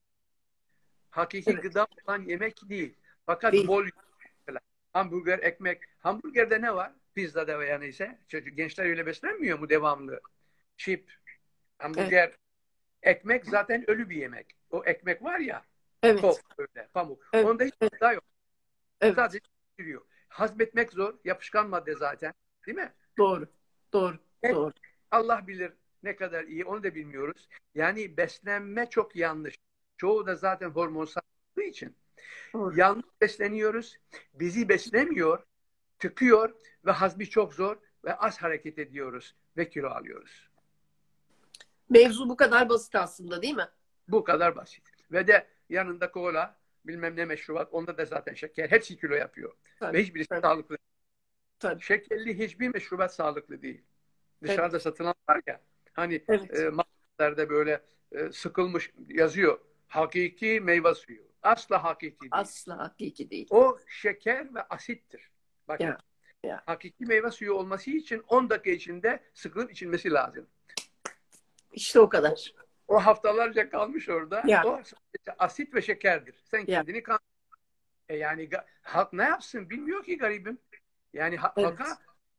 Hakiki Evet. gıda olan yemek değil. Fakat Değil. bol mesela. Hamburger, ekmek. Hamburgerde ne var? Pizzada veya neyse. Çocuk, gençler öyle beslenmiyor mu devamlı? Chip, Evet. hamburger, ekmek zaten ölü bir yemek. O ekmek var ya, Evet. top böyle, pamuk. Evet. Onda hiç Evet. gıda yok. Evet. Sadece pişiriyor. Hazmetmek zor. Yapışkan madde zaten. Değil mi? Doğru. Doğru. Et, Doğru. Allah bilir ne kadar iyi onu da bilmiyoruz. Yani beslenme çok yanlış. Çoğu da zaten hormonsal olduğu için. Doğru. Yanlış besleniyoruz. Bizi beslemiyor. tıkıyor ve hazmi çok zor ve az hareket ediyoruz ve kilo alıyoruz. Mevzu bu kadar basit aslında, değil mi? Bu kadar basit. Ve de yanında kola, bilmem ne meşrubat, onda da zaten şeker. Hepsi kilo yapıyor. Tabii, Ve hiçbirisi tabii, sağlıklı. tabii. Şekerli hiçbir meşrubat sağlıklı değil. Dışarıda Evet. satılan var ya, hani Evet. e, marketlerde böyle e, sıkılmış yazıyor. Hakiki meyve suyu. Asla hakiki değil. Asla hakiki değil. O şeker ve asittir. Bakın. Ya, ya. Hakiki meyve suyu olması için on dakika içinde sıkılıp içilmesi lazım. İşte o kadar. O haftalarca kalmış orada. Ya. O asit ve şekerdir. Sen Ya. kendini kan. E yani halk ne yapsın bilmiyor ki garibim. Yani ha- Evet. halka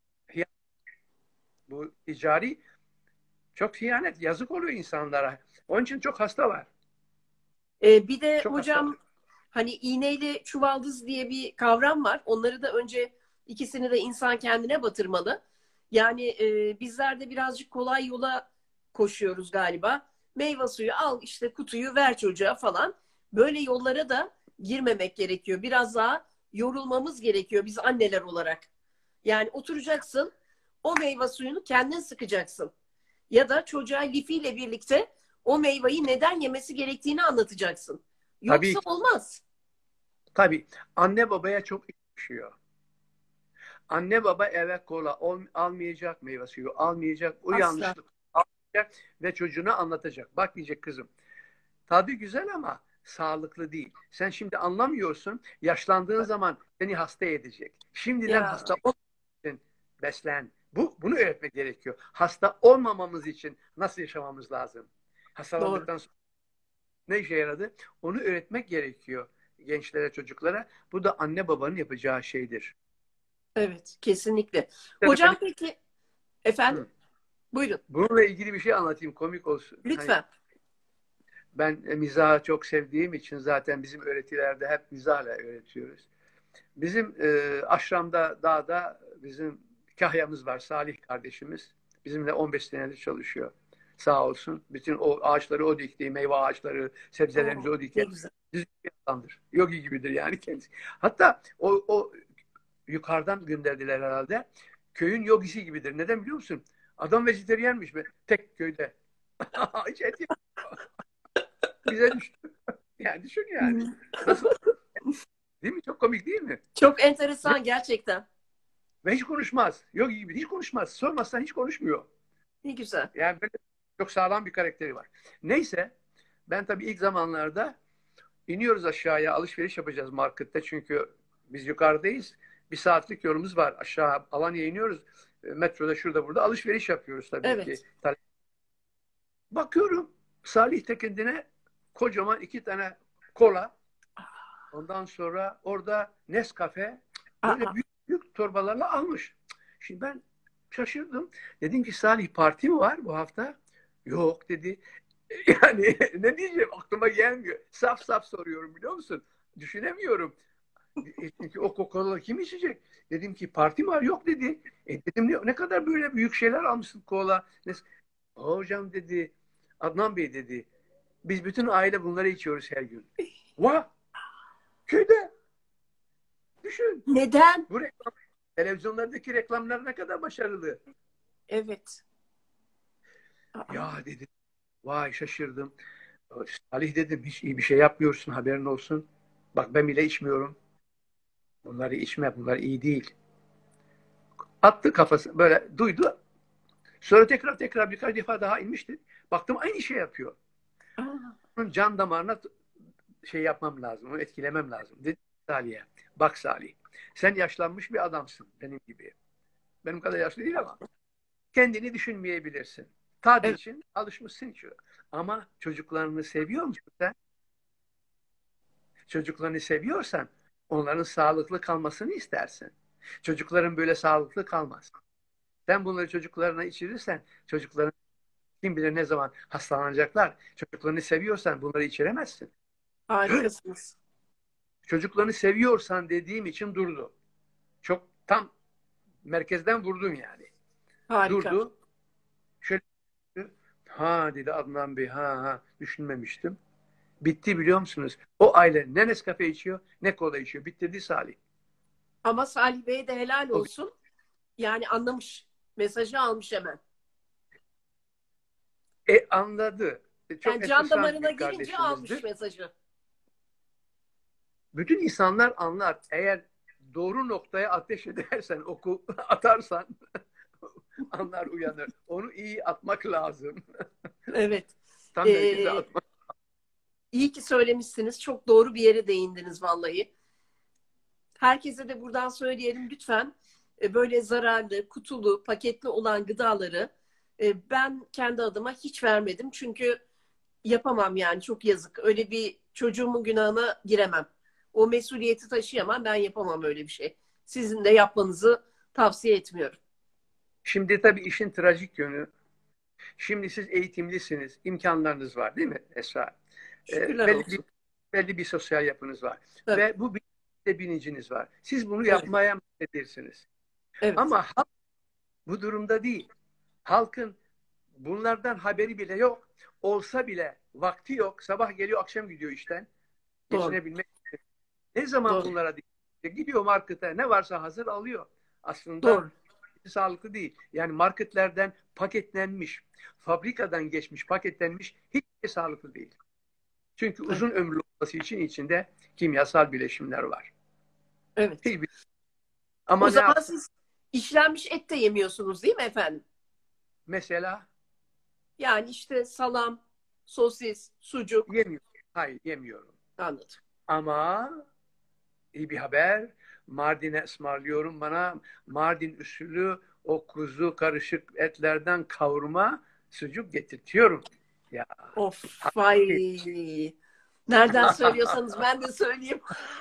bu ticari çok hiyanet. Yazık oluyor insanlara. Onun için çok hasta var. Ee, bir de Çok hocam hasta. hani iğneyle çuvaldız diye bir kavram var. Onları da önce ikisini de insan kendine batırmalı. Yani e, bizler de birazcık kolay yola koşuyoruz galiba. Meyve suyu al, işte kutuyu ver çocuğa falan. Böyle yollara da girmemek gerekiyor. Biraz daha yorulmamız gerekiyor biz anneler olarak. Yani oturacaksın, o meyve suyunu kendin sıkacaksın. Ya da çocuğa lifiyle birlikte o meyveyi neden yemesi gerektiğini anlatacaksın. Yoksa Tabii, olmaz. tabii. Anne babaya çok düşüyor. Anne baba eve kola almayacak, meyve suyu almayacak. O Asla. yanlışlık almayacak ve çocuğuna anlatacak. Bak diyecek kızım. Tadı güzel ama sağlıklı değil. Sen şimdi anlamıyorsun. Yaşlandığın zaman seni hasta edecek. Şimdiden Ya, hasta olmamak için beslen. Bu, bunu öğretmek gerekiyor. Hasta olmamamız için nasıl yaşamamız lazım? Hastalandıktan doğru. sonra ne işe yaradı? Onu öğretmek gerekiyor gençlere, çocuklara. Bu da anne babanın yapacağı şeydir. Evet, kesinlikle. Hocam peki, efendim, Hı. buyurun. Bununla ilgili bir şey anlatayım, komik olsun. Hani Lütfen. ben mizahı çok sevdiğim için zaten bizim öğretilerde hep mizahla öğretiyoruz. Bizim e, aşramda, dağda bizim kahyamız var, Salih kardeşimiz. Bizimle on beş senedir çalışıyor. Sağ olsun. Bütün o ağaçları o dikti, meyve ağaçları, sebzelerimizi Oo, o ne dikti. güzel. Düzgün bir adamdır. Yogi gibidir yani kendisi. Hatta o, o yukarıdan gönderdiler herhalde. Köyün yogisi gibidir. Neden biliyor musun? Adam vejeteryenmiş be. Tek köyde. Hiç et yok. Bize düştü. Yani düşün yani. Nasıl? Değil mi? Çok komik değil mi? Çok enteresan gerçekten. Ve hiç konuşmaz. Yok gibi hiç konuşmaz. Sormazsan hiç konuşmuyor. Ne güzel. Yani böyle çok sağlam bir karakteri var. Neyse ben tabii ilk zamanlarda iniyoruz aşağıya, alışveriş yapacağız markette çünkü biz yukarıdayız. Bir saatlik yolumuz var. Aşağı Alanya'ya iniyoruz. Metroda şurada burada alışveriş yapıyoruz tabii ki. Evet. Bakıyorum Salih de kendine kocaman iki tane kola. Ondan sonra orada Nescafe böyle Aa, büyük, büyük torbalarla almış. Şimdi ben şaşırdım. Dedim ki Salih parti mi var bu hafta? Yok dedi. Yani ne diyeceğim aklıma gelmiyor. Saf saf soruyorum biliyor musun? Düşünemiyorum. E, çünkü o Coca-Cola kim içecek? Dedim ki parti mi var? Yok dedi. E dedim ne, ne kadar böyle büyük şeyler almışsın kola. Hocam dedi Adnan Bey dedi biz bütün aile bunları içiyoruz her gün. Vah! Köyde düşün. neden? Bu reklam, televizyonlardaki reklamlar ne kadar başarılı. Evet. Aa, Ya dedi. Vay şaşırdım. Salih dedim hiç iyi bir şey yapmıyorsun haberin olsun. Bak ben bile içmiyorum. Bunları içme bunlar iyi değil. Attı kafası böyle duydu. Sonra tekrar tekrar birkaç defa daha inmişti. Baktım aynı şey yapıyor. aa, Onun can damarına şey yapmam lazım. Onu etkilemem lazım. Dedi Salih'e. Bak Salih. Sen yaşlanmış bir adamsın benim gibi. Benim kadar yaşlı değil ama. Kendini düşünmeyebilirsin. Tadı evet. için alışmışsın ki. Ama çocuklarını seviyor musun sen? Çocuklarını seviyorsan onların sağlıklı kalmasını istersin. Çocukların böyle sağlıklı kalmaz. Sen bunları çocuklarına içirirsen çocukların kim bilir ne zaman hastalanacaklar. Çocuklarını seviyorsan bunları içiremezsin. Harikasınız. Çocuklarını seviyorsan dediğim için durdu. Çok tam merkezden vurdum yani. Harika. Durdu. Şöyle ha dedi Adnan Bey ha ha düşünmemiştim. Bitti biliyor musunuz? O aile ne Nescafe içiyor ne kola içiyor. Bitirdi Salih. Ama Salih Bey'e de helal O, olsun. Yani anlamış. Mesajı almış hemen. e, anladı. E, çok Yani can enteresan damarına bir girince almış kardeşimizdir. mesajı. Bütün insanlar anlar. Eğer doğru noktaya ateş edersen, oku atarsan anlar, uyanır. Onu iyi atmak lazım. Evet. Tam merkeze Ee, atmak. iyi ki söylemişsiniz. Çok doğru bir yere değindiniz vallahi. Herkese de buradan söyleyelim lütfen e, böyle zararlı, kutulu, paketli olan gıdaları e, ben kendi adıma hiç vermedim. Çünkü yapamam yani çok yazık. Öyle bir çocuğumun günahına giremem. O mesuliyeti taşıyamam. Ben yapamam öyle bir şey. Sizin de yapmanızı tavsiye etmiyorum. Şimdi tabii işin trajik yönü. Şimdi siz eğitimlisiniz, imkanlarınız var değil mi Esra? Ee, Şükürler belli bir olsun. belli bir sosyal yapınız var Tabii. ve bu bilinçle bilinciniz var. Siz bunu Evet. yapmaya edersiniz. Evet. Ama halk bu durumda değil. Halkın bunlardan haberi bile yok. Olsa bile vakti yok. Sabah geliyor, akşam gidiyor işten. Doğru. Geçinebilmek için. Ne zaman Doğru. bunlara dikkat? Gidiyor markete, ne varsa hazır alıyor. Aslında Doğru. sağlıklı değil. Yani marketlerden paketlenmiş, fabrikadan geçmiş, paketlenmiş hiç de sağlıklı değil. Çünkü Evet. uzun ömürlü olması için içinde kimyasal bileşimler var. Evet. Hiçbir... Ama O ne zaman yapsın? siz işlenmiş et de yemiyorsunuz değil mi efendim? Mesela Yani işte salam, sosis, sucuk. yemiyorum. Hayır, yemiyorum. Anladım. Ama iyi bir haber. Mardin'e ısmarlıyorum, bana Mardin usulü o kuzu karışık etlerden kavurma sucuk getirtiyorum. Ya. Of vay. Nereden söylüyorsanız ben de söyleyeyim.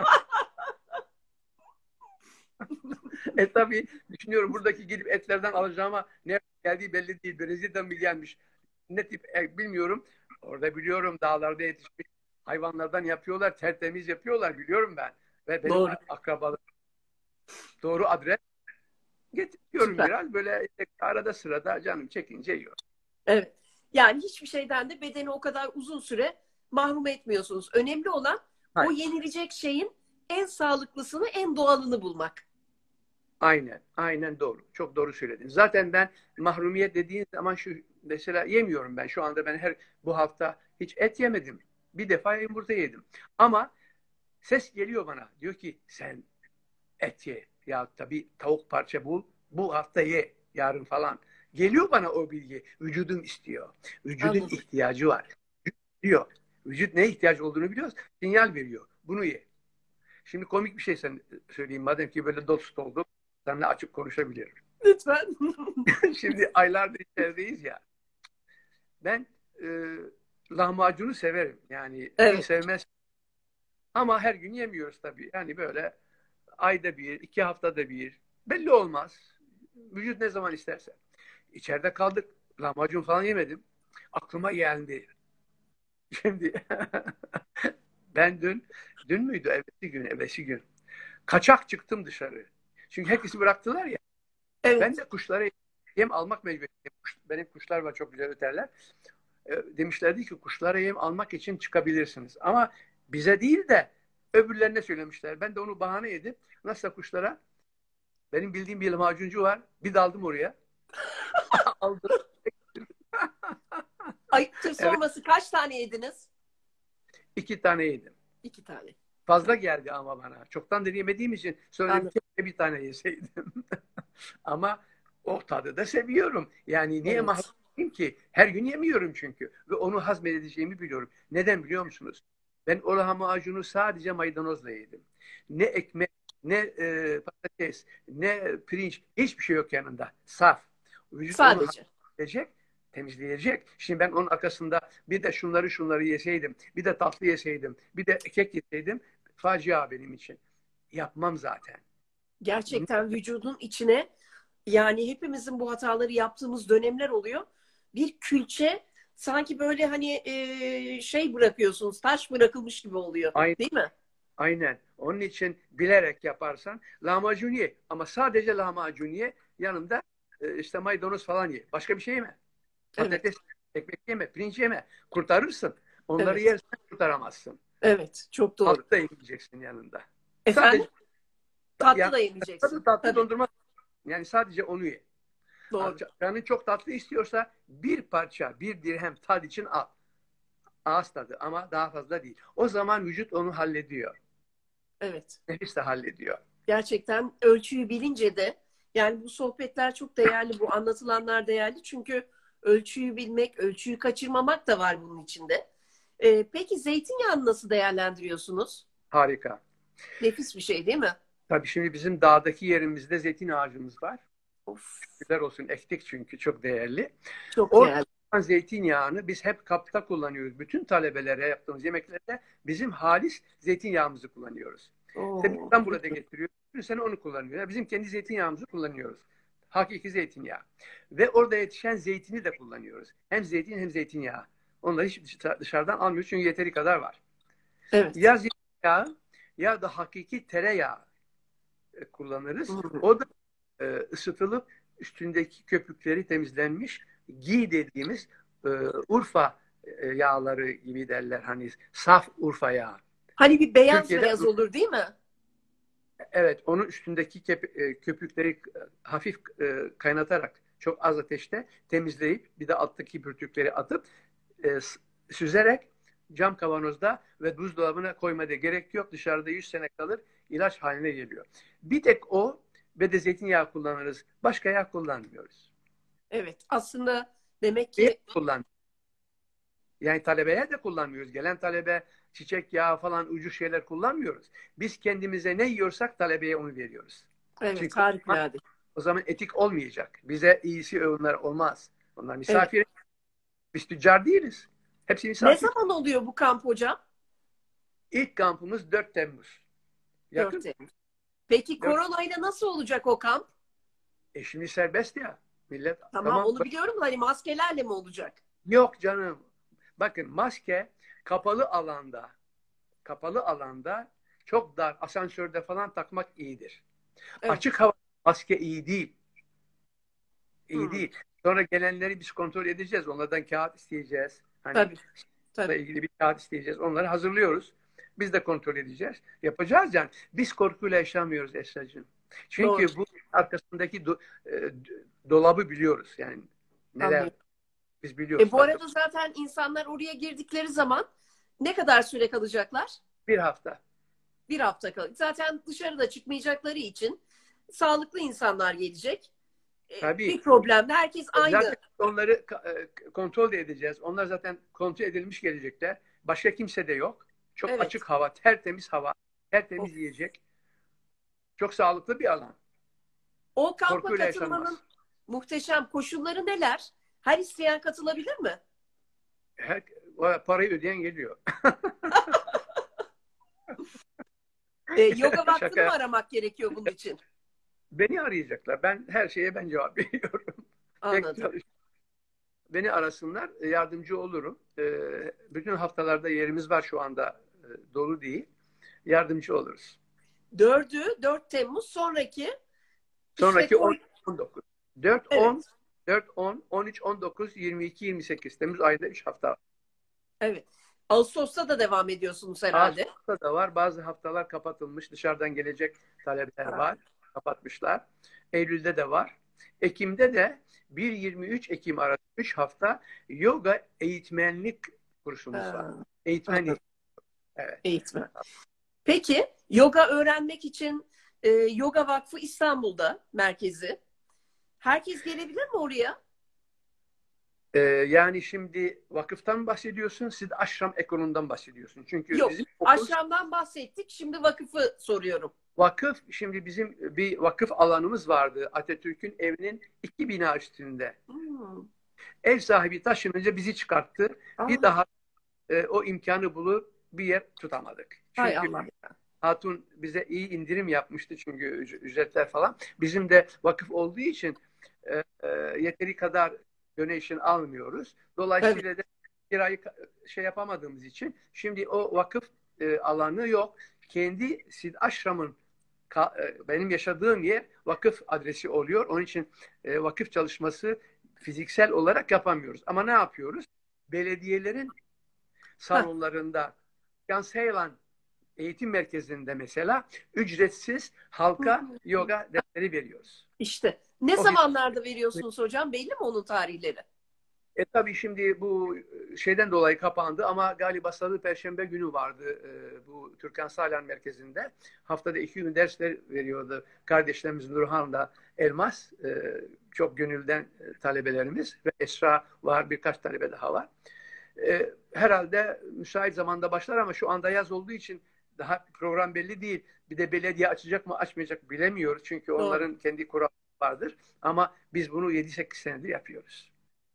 E tabii düşünüyorum, buradaki gidip etlerden alacağıma ne geldiği belli değil. Brezilya'dan mı gelmiş? Ne tip e, bilmiyorum. Orada biliyorum dağlarda yetişmiş hayvanlardan yapıyorlar. Tertemiz yapıyorlar, biliyorum ben. Ve benim Doğru. akrabalarım doğru adres getiriyorum Süper. biraz. Böyle işte arada sırada canım çekince yiyor. Evet. Yani hiçbir şeyden de bedeni o kadar uzun süre mahrum etmiyorsunuz. Önemli olan o Hayır. yenilecek şeyin en sağlıklısını, en doğalını bulmak. Aynen. Aynen doğru. Çok doğru söyledin. Zaten ben mahrumiyet dediğin zaman şu, mesela yemiyorum ben. Şu anda ben her bu hafta hiç et yemedim. Bir defa yumurta yedim. Ama ses geliyor bana. Diyor ki sen et ye. Ya tabii tavuk parça bul. Bu hafta ye. Yarın falan. Geliyor bana o bilgi. Vücudum istiyor. Vücudun Anladım. ihtiyacı var. Vücut diyor. Vücut ne ihtiyaç olduğunu biliyoruz. Sinyal veriyor. Bunu ye. Şimdi komik bir şey sen söyleyeyim. Madem ki böyle dost olduk. Seninle açık konuşabilirim. Lütfen. Şimdi aylardır içerideyiz ya. Ben e, lahmacunu severim. Yani kim Evet. sevmez. Ama her gün yemiyoruz tabii. Yani böyle ayda bir, iki haftada bir. Belli olmaz. Vücut ne zaman isterse. İçeride kaldık. Lahmacun falan yemedim. Aklıma geldi. Şimdi ben dün, dün müydü? Evvelsi gün, evvelsi gün. Kaçak çıktım dışarı. Çünkü herkesi bıraktılar ya. Ben Evet. de kuşlara yem almak mecburiyetiyim. Benim kuşlar var, çok güzel öterler. E, demişlerdi ki kuşlara yem almak için çıkabilirsiniz. Ama bize değil de öbürlerine söylemişler. Ben de onu bahane edip nasıl kuşlara, benim bildiğim bir lahmacuncu var. Bir daldım oraya. Aldım. Ayıptır Evet, sorması kaç tane yediniz? iki tane yedim. İki tane. Fazla geldi ama bana. Çoktan da yemediğim için söyledim, Anladım. keşke bir tane yeseydim. Ama o tadı da seviyorum. Yani niye Evet. mahrum ki? Her gün yemiyorum çünkü. Ve onu hazmedeceğimi biliyorum. Neden biliyor musunuz? Ben o lahmacunu sadece maydanozla yedim. Ne ekmek, ne e, patates, ne pirinç, hiçbir şey yok yanında. Saf. Vücut onu Sadece. hazmedecek, temizleyecek. Şimdi ben onun arkasında bir de şunları şunları yeseydim, bir de tatlı yeseydim, bir de kek yeseydim, facia benim için. Yapmam zaten. Gerçekten vücudun içine yani hepimizin bu hataları yaptığımız dönemler oluyor. Bir külçe sanki böyle hani e, şey bırakıyorsunuz, taş bırakılmış gibi oluyor. Aynen. Değil mi? Aynen. Onun için bilerek yaparsan lahmacun ye. Ama sadece lahmacun ye. Yanında e, işte maydanoz falan ye. Başka bir şey yeme. Evet. Patates, ekmek yeme, pirinç yeme. Kurtarırsın. Onları Evet. yersen kurtaramazsın. Evet. Çok doğru. Tatlı da yemeyeceksin yanında. Sadece Efendim? Tatlı Yani da tatlı, yemeyeceksin. tatlı Tabii. dondurma, yani sadece onu ye. Doğru. Canın çok tatlı istiyorsa bir parça, bir dirhem tad için al. Ağız tadı ama daha fazla değil. O zaman vücut onu hallediyor. Evet. Nefis de hallediyor. Gerçekten ölçüyü bilince de yani bu sohbetler çok değerli, bu anlatılanlar değerli. Çünkü ölçüyü bilmek, ölçüyü kaçırmamak da var bunun içinde. Ee, peki zeytinyağını nasıl değerlendiriyorsunuz? Harika. Nefis bir şey değil mi? Tabii şimdi bizim dağdaki yerimizde zeytin ağacımız var. Of, Güzel olsun, ektik çünkü çok değerli. çok değerli. Oradan zeytinyağını biz hep kapta kullanıyoruz. Bütün talebelere yaptığımız yemeklerde bizim halis zeytinyağımızı kullanıyoruz. Tabii Oo, İstanbul'a da getiriyoruz. Bir sene onu kullanıyoruz. Bizim kendi zeytinyağımızı kullanıyoruz. Hakiki zeytinyağı. Ve orada yetişen zeytini de kullanıyoruz. Hem zeytin hem zeytinyağı. Onları hiç dışarıdan almıyoruz çünkü yeteri kadar var. evet. Ya zeytinyağı ya da hakiki tereyağı kullanırız. Hmm. O da e, ısıtılıp üstündeki köpükleri temizlenmiş gi dediğimiz e, Urfa e, yağları gibi derler. Hani saf Urfa yağı. Hani bir beyaz Türkiye'de beyaz olur değil mi? evet, onun üstündeki köpükleri hafif kaynatarak çok az ateşte temizleyip bir de alttaki pürtükleri atıp e, süzerek cam kavanozda ve buzdolabına koymada gerek yok. Dışarıda yüz sene kalır, ilaç haline geliyor. Bir tek o ve de zeytinyağı kullanırız. Başka yağ kullanmıyoruz. Evet. Aslında demek Bir ki kullan. Yani talebeye de kullanmıyoruz. Gelen talebe çiçek yağı falan ucuz şeyler kullanmıyoruz. Biz kendimize ne yiyorsak talebeye onu veriyoruz. evet, Çünkü harikulade. o zaman etik olmayacak. Bize iyisi öğünler olmaz. Onlar Evet. misafir. Biz tüccar değiliz. Hepsi Ne misafir. zaman oluyor bu kamp hocam? İlk kampımız dört Temmuz. dört Yakın. Temmuz. Peki dört koronayla nasıl olacak o kamp? E şimdi serbest ya. Millet Tamam, tamam. onu biliyorum da hani maskelerle mi olacak? Yok canım. Bakın maske kapalı alanda kapalı alanda çok dar asansörde falan takmak iyidir. Evet. Açık hava maske iyi değil. İyi Hmm. değil. Sonra gelenleri biz kontrol edeceğiz. Onlardan kağıt isteyeceğiz. Hani Tabii. bununla Tabii. ilgili bir kağıt isteyeceğiz. Onları hazırlıyoruz. Biz de kontrol edeceğiz. Yapacağız yani. Biz korkuyla yaşamıyoruz Esra'cığım. Çünkü Doğru. bu arkasındaki do, e, dolabı biliyoruz. Yani neler Anlıyorum. biz biliyoruz. E bu arada zaten insanlar oraya girdikleri zaman ne kadar süre kalacaklar? Bir hafta. Bir hafta kalacak. Zaten dışarıda çıkmayacakları için sağlıklı insanlar gelecek. E, Tabii. bir problemde herkes aynı. Zaten onları e, kontrol de edeceğiz. Onlar zaten kontrol edilmiş gelecekler. Başka kimse de yok. Çok Evet. açık hava, tertemiz hava, tertemiz Of. yiyecek. Çok sağlıklı bir alan. O kampa Korkuyla katılmanın yaşanmaz. muhteşem koşulları neler? Her isteyen katılabilir mi? Her, o parayı ödeyen geliyor. E, yoga vaktini Şaka. mi aramak gerekiyor bunun için? Beni arayacaklar. Ben her şeye ben cevap veriyorum. Anladım. Beni arasınlar, yardımcı olurum. Bütün haftalarda yerimiz var şu anda, dolu değil. Yardımcı oluruz. Dördü, dört Temmuz sonraki Sonraki işte on dokuz. dört Evet. on, dört on, on üç, on dokuz, yirmi iki, yirmi sekiz. Temmuz ayında üç hafta. Evet. Ağustos'ta da devam ediyorsunuz herhalde. Ağustos'ta da var. Bazı haftalar kapatılmış. Dışarıdan gelecek talebeler var. Kapatmışlar. Eylül'de de var. Ekim'de de bir yirmi üç Ekim arası üç hafta yoga eğitmenlik kursumuz Ha, var. Eğitmen anladım. Evet. Eğitmen. Peki yoga öğrenmek için e, Yoga Vakfı İstanbul'da merkezi. Herkes gelebilir mi oraya? Ee, yani şimdi vakıftan bahsediyorsun, siz de aşram ekolundan bahsediyorsun. Çünkü Yok. bizim okul, Aşramdan bahsettik. Şimdi vakıfı soruyorum. vakıf, şimdi bizim bir vakıf alanımız vardı. Atatürk'ün evinin iki bina üstünde. Hmm. Ev sahibi taşınınca bizi çıkarttı. Aa, Bir daha e, o imkanı bulup bir yer tutamadık. hay Çünkü Allah. Hatun bize iyi indirim yapmıştı çünkü üc- ücretler falan. Bizim de vakıf olduğu için e, e, yeteri kadar donation almıyoruz. Dolayısıyla da kirayı ka- şey yapamadığımız için şimdi o vakıf e, alanı yok. Kendi Sid Aşram'ın ka- e, benim yaşadığım yer vakıf adresi oluyor. Onun için e, vakıf çalışması fiziksel olarak yapamıyoruz. Ama ne yapıyoruz? Belediyelerin salonlarında Jan Seylan eğitim merkezinde mesela ücretsiz halka yoga dersleri veriyoruz. İşte ne O zamanlarda veriyorsunuz hocam? Belli mi onun tarihleri? E tabii şimdi bu şeyden dolayı kapandı ama galiba Salı Perşembe günü vardı e, bu Türkan Sağlam Merkezi'nde. Haftada iki gün dersler veriyordu kardeşlerimiz Nurhan'la Elmas. E, çok gönülden e, talebelerimiz ve Esra var, birkaç talebe daha var. E, herhalde müsait zamanda başlar ama şu anda yaz olduğu için daha program belli değil. Bir de belediye açacak mı açmayacak mı bilemiyoruz. Çünkü onların Doğru. kendi kuralları vardır. Ama biz bunu yedi sekiz senedir yapıyoruz.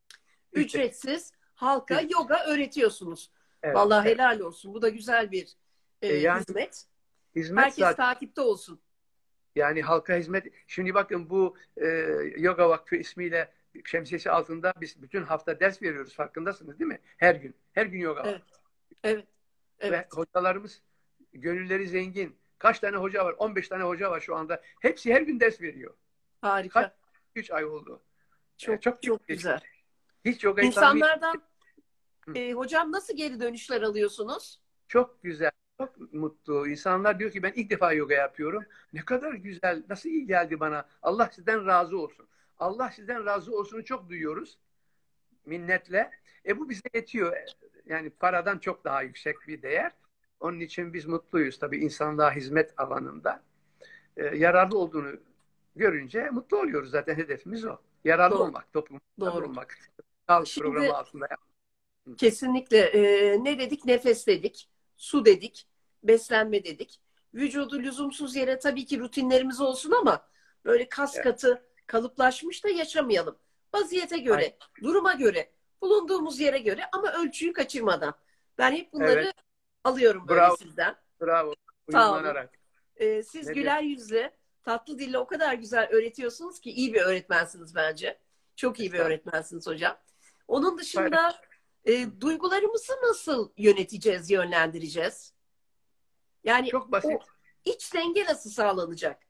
Ücretsiz halka yoga öğretiyorsunuz. Evet, Vallahi evet. helal olsun. Bu da güzel bir e, E yani hizmet. hizmet Herkes zaten takipte olsun. yani halka hizmet. Şimdi bakın bu e, Yoga Vakfı ismiyle şemsiyesi altında biz bütün hafta ders veriyoruz. Farkındasınız değil mi? Her gün. Her gün yoga var. Evet. Evet. Ve Evet. hocalarımız gönülleri zengin. Kaç tane hoca var? on beş tane hoca var şu anda. Hepsi her gün ders veriyor. Harika. Kaç? üç ay oldu. Çok E, çok çok büyük. güzel. Hiç yogayı tanımayı İnsanlardan e, hocam nasıl geri dönüşler alıyorsunuz? çok güzel. Çok mutlu. İnsanlar diyor ki ben ilk defa yoga yapıyorum. Ne kadar güzel. Nasıl iyi geldi bana. Allah sizden razı olsun. Allah sizden razı olsunu çok duyuyoruz. Minnetle. E bu bize yetiyor. Yani paradan çok daha yüksek bir değer. Onun için biz mutluyuz. Tabii insanlığa hizmet alanında. E, yararlı olduğunu görünce mutlu oluyoruz. Zaten hedefimiz o. Yararlı Doğru. olmak, topluma yararlı Doğru. olmak. Sağlık programı Şimdi altında. kesinlikle e, ne dedik? Nefes dedik, su dedik, beslenme dedik. Vücudu lüzumsuz yere tabii ki rutinlerimiz olsun ama böyle kas Evet. katı kalıplaşmış da yaşamayalım. Vaziyete göre, Aynen. duruma göre, bulunduğumuz yere göre ama ölçüyü kaçırmadan. Ben hep bunları Evet. alıyorum böyle Bravo. sizden. Bravo. Sağ olun. Uyumlanarak. Ee, siz Ne güler yüzle, tatlı dille o kadar güzel öğretiyorsunuz ki iyi bir öğretmensiniz bence. Çok iyi bir Estağfurullah. öğretmensiniz hocam. Onun Hayır. dışında e, duygularımızı nasıl yöneteceğiz, yönlendireceğiz? Yani Çok basit. o iç denge nasıl sağlanacak?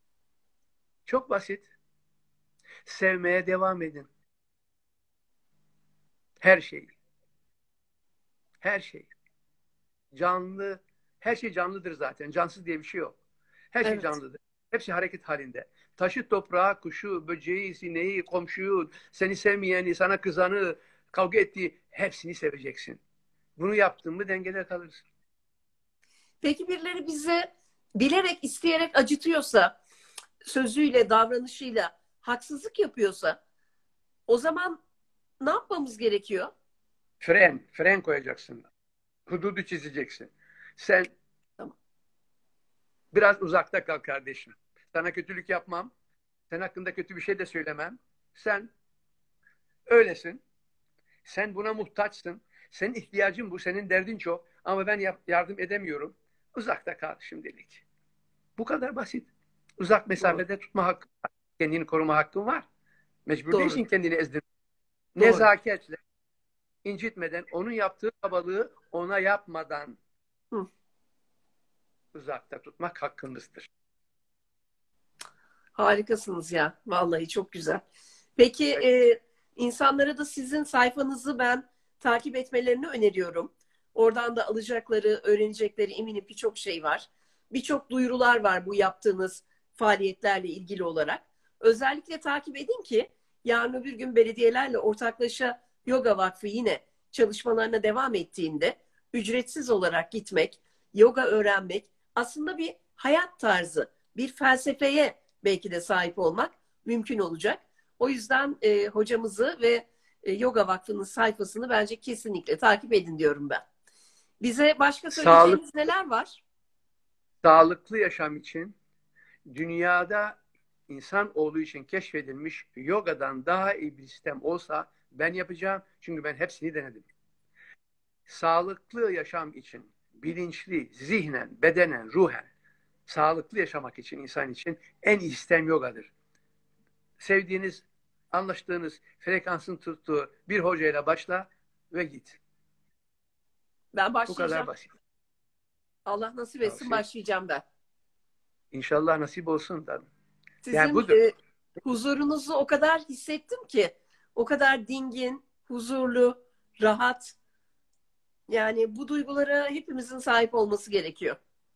Çok basit. Sevmeye devam edin. Her şeyi. Her şey. Canlı. Her şey canlıdır zaten. Cansız diye bir şey yok. Her şey Evet. canlıdır. Hepsi hareket halinde. Taşı, toprağı, kuşu, böceği, sineği, komşuyu, seni sevmeyeni, sana kızanı, kavga ettiği hepsini seveceksin. Bunu yaptın mı dengede kalırsın. Peki birileri bize bilerek, isteyerek acıtıyorsa, sözüyle, davranışıyla haksızlık yapıyorsa o zaman ne yapmamız gerekiyor? Fren, fren koyacaksın. Hududu çizeceksin. Sen Tamam. biraz uzakta kal kardeşim. Sana kötülük yapmam. Sen hakkında kötü bir şey de söylemem. Sen öylesin. Sen buna muhtaçsın. Senin ihtiyacın bu. Senin derdin çok. Ama ben yardım edemiyorum. Uzakta kal şimdilik. Bu kadar basit. Uzak mesafede Doğru. tutma hakkın var. Kendini koruma hakkın var. Mecbur Doğru. değilsin kendini ezdirme. Doğru. Nezaketle, incitmeden, onun yaptığı kabalığı ona yapmadan Hı. uzakta tutmak hakkınızdır. Harikasınız ya. Vallahi çok güzel. Peki e, insanlara da sizin sayfanızı ben takip etmelerini öneriyorum. Oradan da alacakları, öğrenecekleri eminim birçok şey var. Birçok duyurular var bu yaptığınız faaliyetlerle ilgili olarak. Özellikle takip edin ki yarın öbür gün belediyelerle ortaklaşa Yoga Vakfı yine çalışmalarına devam ettiğinde ücretsiz olarak gitmek, yoga öğrenmek aslında bir hayat tarzı, bir felsefeye belki de sahip olmak mümkün olacak. O yüzden e, hocamızı ve e, Yoga Vakfı'nın sayfasını bence kesinlikle takip edin diyorum ben. Bize başka söyleyeceğiniz Sağlık, neler var? sağlıklı yaşam için dünyada insan olduğu için keşfedilmiş yogadan daha iyi bir sistem olsa ben yapacağım. Çünkü ben hepsini denedim. Sağlıklı yaşam için, bilinçli, zihnen, bedenen, ruhen, sağlıklı yaşamak için, insan için en iyi sistem yogadır. Sevdiğiniz, anlaştığınız, frekansın tuttuğu bir hocayla başla ve git. Ben Bu başlayacağım. kadar basit. Allah nasip etsin Tavsiye. başlayacağım ben. İnşallah nasip olsun da. Sizin Yani budur. e, huzurunuzu o kadar hissettim ki, o kadar dingin, huzurlu, rahat. Yani bu duygulara hepimizin sahip olması gerekiyor.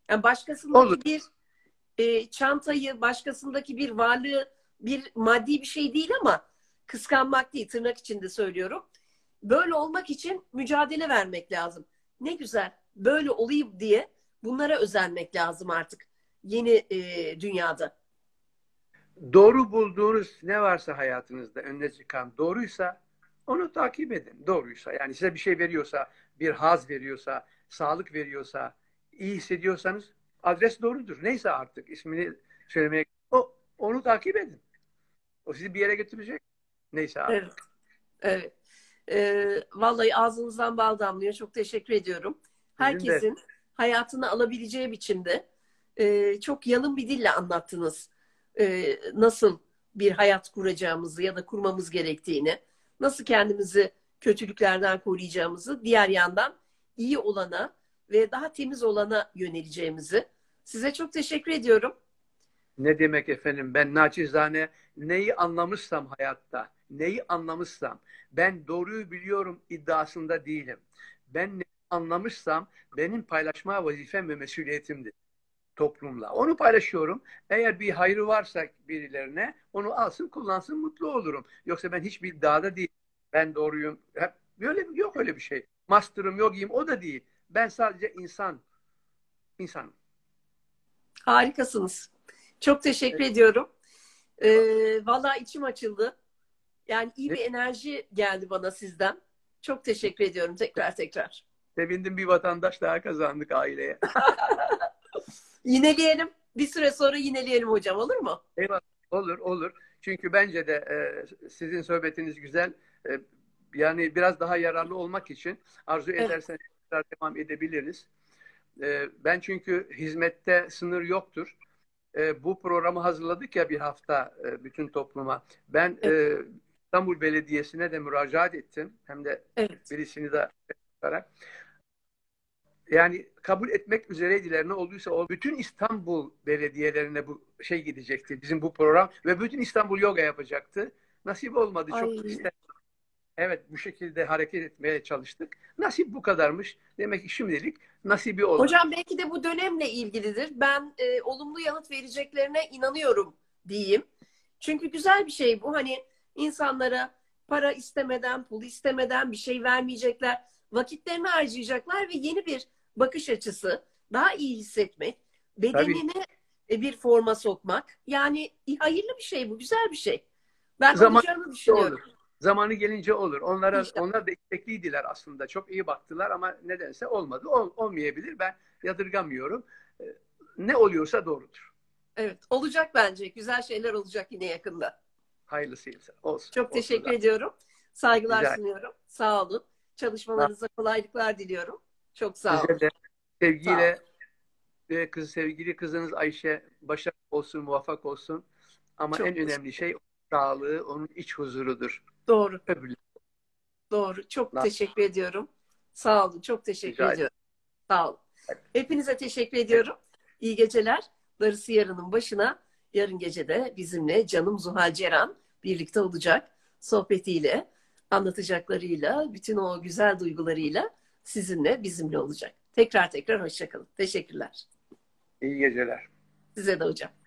Yani başkasındaki Olur. bir e, çantayı, başkasındaki bir varlığı bir maddi bir şey değil ama kıskanmak değil, tırnak içinde söylüyorum. Böyle olmak için mücadele vermek lazım. Ne güzel, böyle olayım diye bunlara özenmek lazım artık yeni e, dünyada. Doğru bulduğunuz ne varsa hayatınızda önüne çıkan doğruysa onu takip edin. Doğruysa yani size bir şey veriyorsa, bir haz veriyorsa, sağlık veriyorsa, iyi hissediyorsanız adres doğrudur. Neyse artık ismini söylemeye o onu takip edin. O sizi bir yere götürecek. Neyse Evet, artık. evet. E, vallahi ağzınızdan bal damlıyor. Çok teşekkür ediyorum. Sizin de Herkesin hayatını alabileceği biçimde e, çok yalın bir dille anlattınız. E, nasıl bir hayat kuracağımızı ya da kurmamız gerektiğini, nasıl kendimizi kötülüklerden koruyacağımızı, diğer yandan iyi olana ve daha temiz olana yöneleceğimizi. Size çok teşekkür ediyorum. ne demek efendim? Ben naçizane neyi anlamışsam hayatta, neyi anlamışsam, ben doğruyu biliyorum iddiasında değilim. Ben neyi anlamışsam benim paylaşma vazifem ve mesuliyetimdir toplumla. Onu paylaşıyorum. Eğer bir hayrı varsa birilerine onu alsın, kullansın, mutlu olurum. Yoksa ben hiçbir iddiada değilim. Ben doğruyum. Hep böyle yok öyle bir şey. Master'ım, yogiyim o da değil. Ben sadece insan, insanım. Harikasınız. Çok teşekkür Evet. ediyorum. E, vallahi içim açıldı. Yani iyi Ne bir enerji geldi bana sizden. Çok teşekkür ediyorum tekrar tekrar. sevindim, bir vatandaş daha kazandık aileye. Yineleyelim. Bir süre sonra yineleyelim hocam, olur mu? Eyvallah. Olur, olur. Çünkü bence de e, sizin sohbetiniz güzel. E, yani biraz daha yararlı olmak için arzu Evet, ederseniz tekrar devam edebiliriz. E, ben çünkü hizmette sınır yoktur. E, bu programı hazırladık ya bir hafta e, bütün topluma. Ben evet, e, İstanbul Belediyesi'ne de müracaat ettim. Hem de evet. birisini de tutarak. Yani kabul etmek üzereydiler, ne olduysa o bütün İstanbul belediyelerine bu şey gidecekti, bizim bu program, ve bütün İstanbul yoga yapacaktı. Nasip olmadı, çok Ay. ister. Evet, bu şekilde hareket etmeye çalıştık. Nasip bu kadarmış. Demek ki şimdilik nasibi olan. Hocam belki de bu dönemle ilgilidir. Ben e, olumlu yanıt vereceklerine inanıyorum diyeyim. Çünkü güzel bir şey bu. Hani insanlara para istemeden, pul istemeden bir şey vermeyecekler. Vakitlerini harcayacaklar ve yeni bir bakış açısı, daha iyi hissetmek, Tabii bedenini e, bir forma sokmak. Yani hayırlı bir şey bu, güzel bir şey. Ben zaman olacağını olur. düşünüyorum. Zamanı gelince olur. Onlara, İnşallah. onlar da istekliydiler aslında. Çok iyi baktılar ama nedense olmadı. Ol, olmayabilir. Ben yadırgamıyorum. Ee, Ne oluyorsa doğrudur. Evet, olacak bence. Güzel şeyler olacak yine yakında. Hayırlısıysa olsun. Çok Olsun teşekkür zaten. ediyorum. Saygılar Rica sunuyorum. Sağ olun. ederim. Çalışmalarınıza kolaylıklar diliyorum. Çok sağ olun. Size de Sağ olun. sevgiyle, ve kız, sevgili kızınız Ayşe başarılı olsun, muvaffak olsun. Ama en Çok teşekkür. önemli şey sağlığı, onun iç huzurudur. Doğru. Öbürleri Doğru. Çok teşekkür ediyorum. Sağ olun. Çok teşekkür rica ederim. ediyorum. Sağ olun. Hepinize teşekkür ediyorum. İyi geceler. Darısı yarının başına. Yarın gece de bizimle canım Zuhal Ceren birlikte olacak. Sohbetiyle, anlatacaklarıyla, bütün o güzel duygularıyla sizinle, bizimle olacak. Tekrar tekrar hoşça kalın. Teşekkürler. İyi geceler. Size de hocam.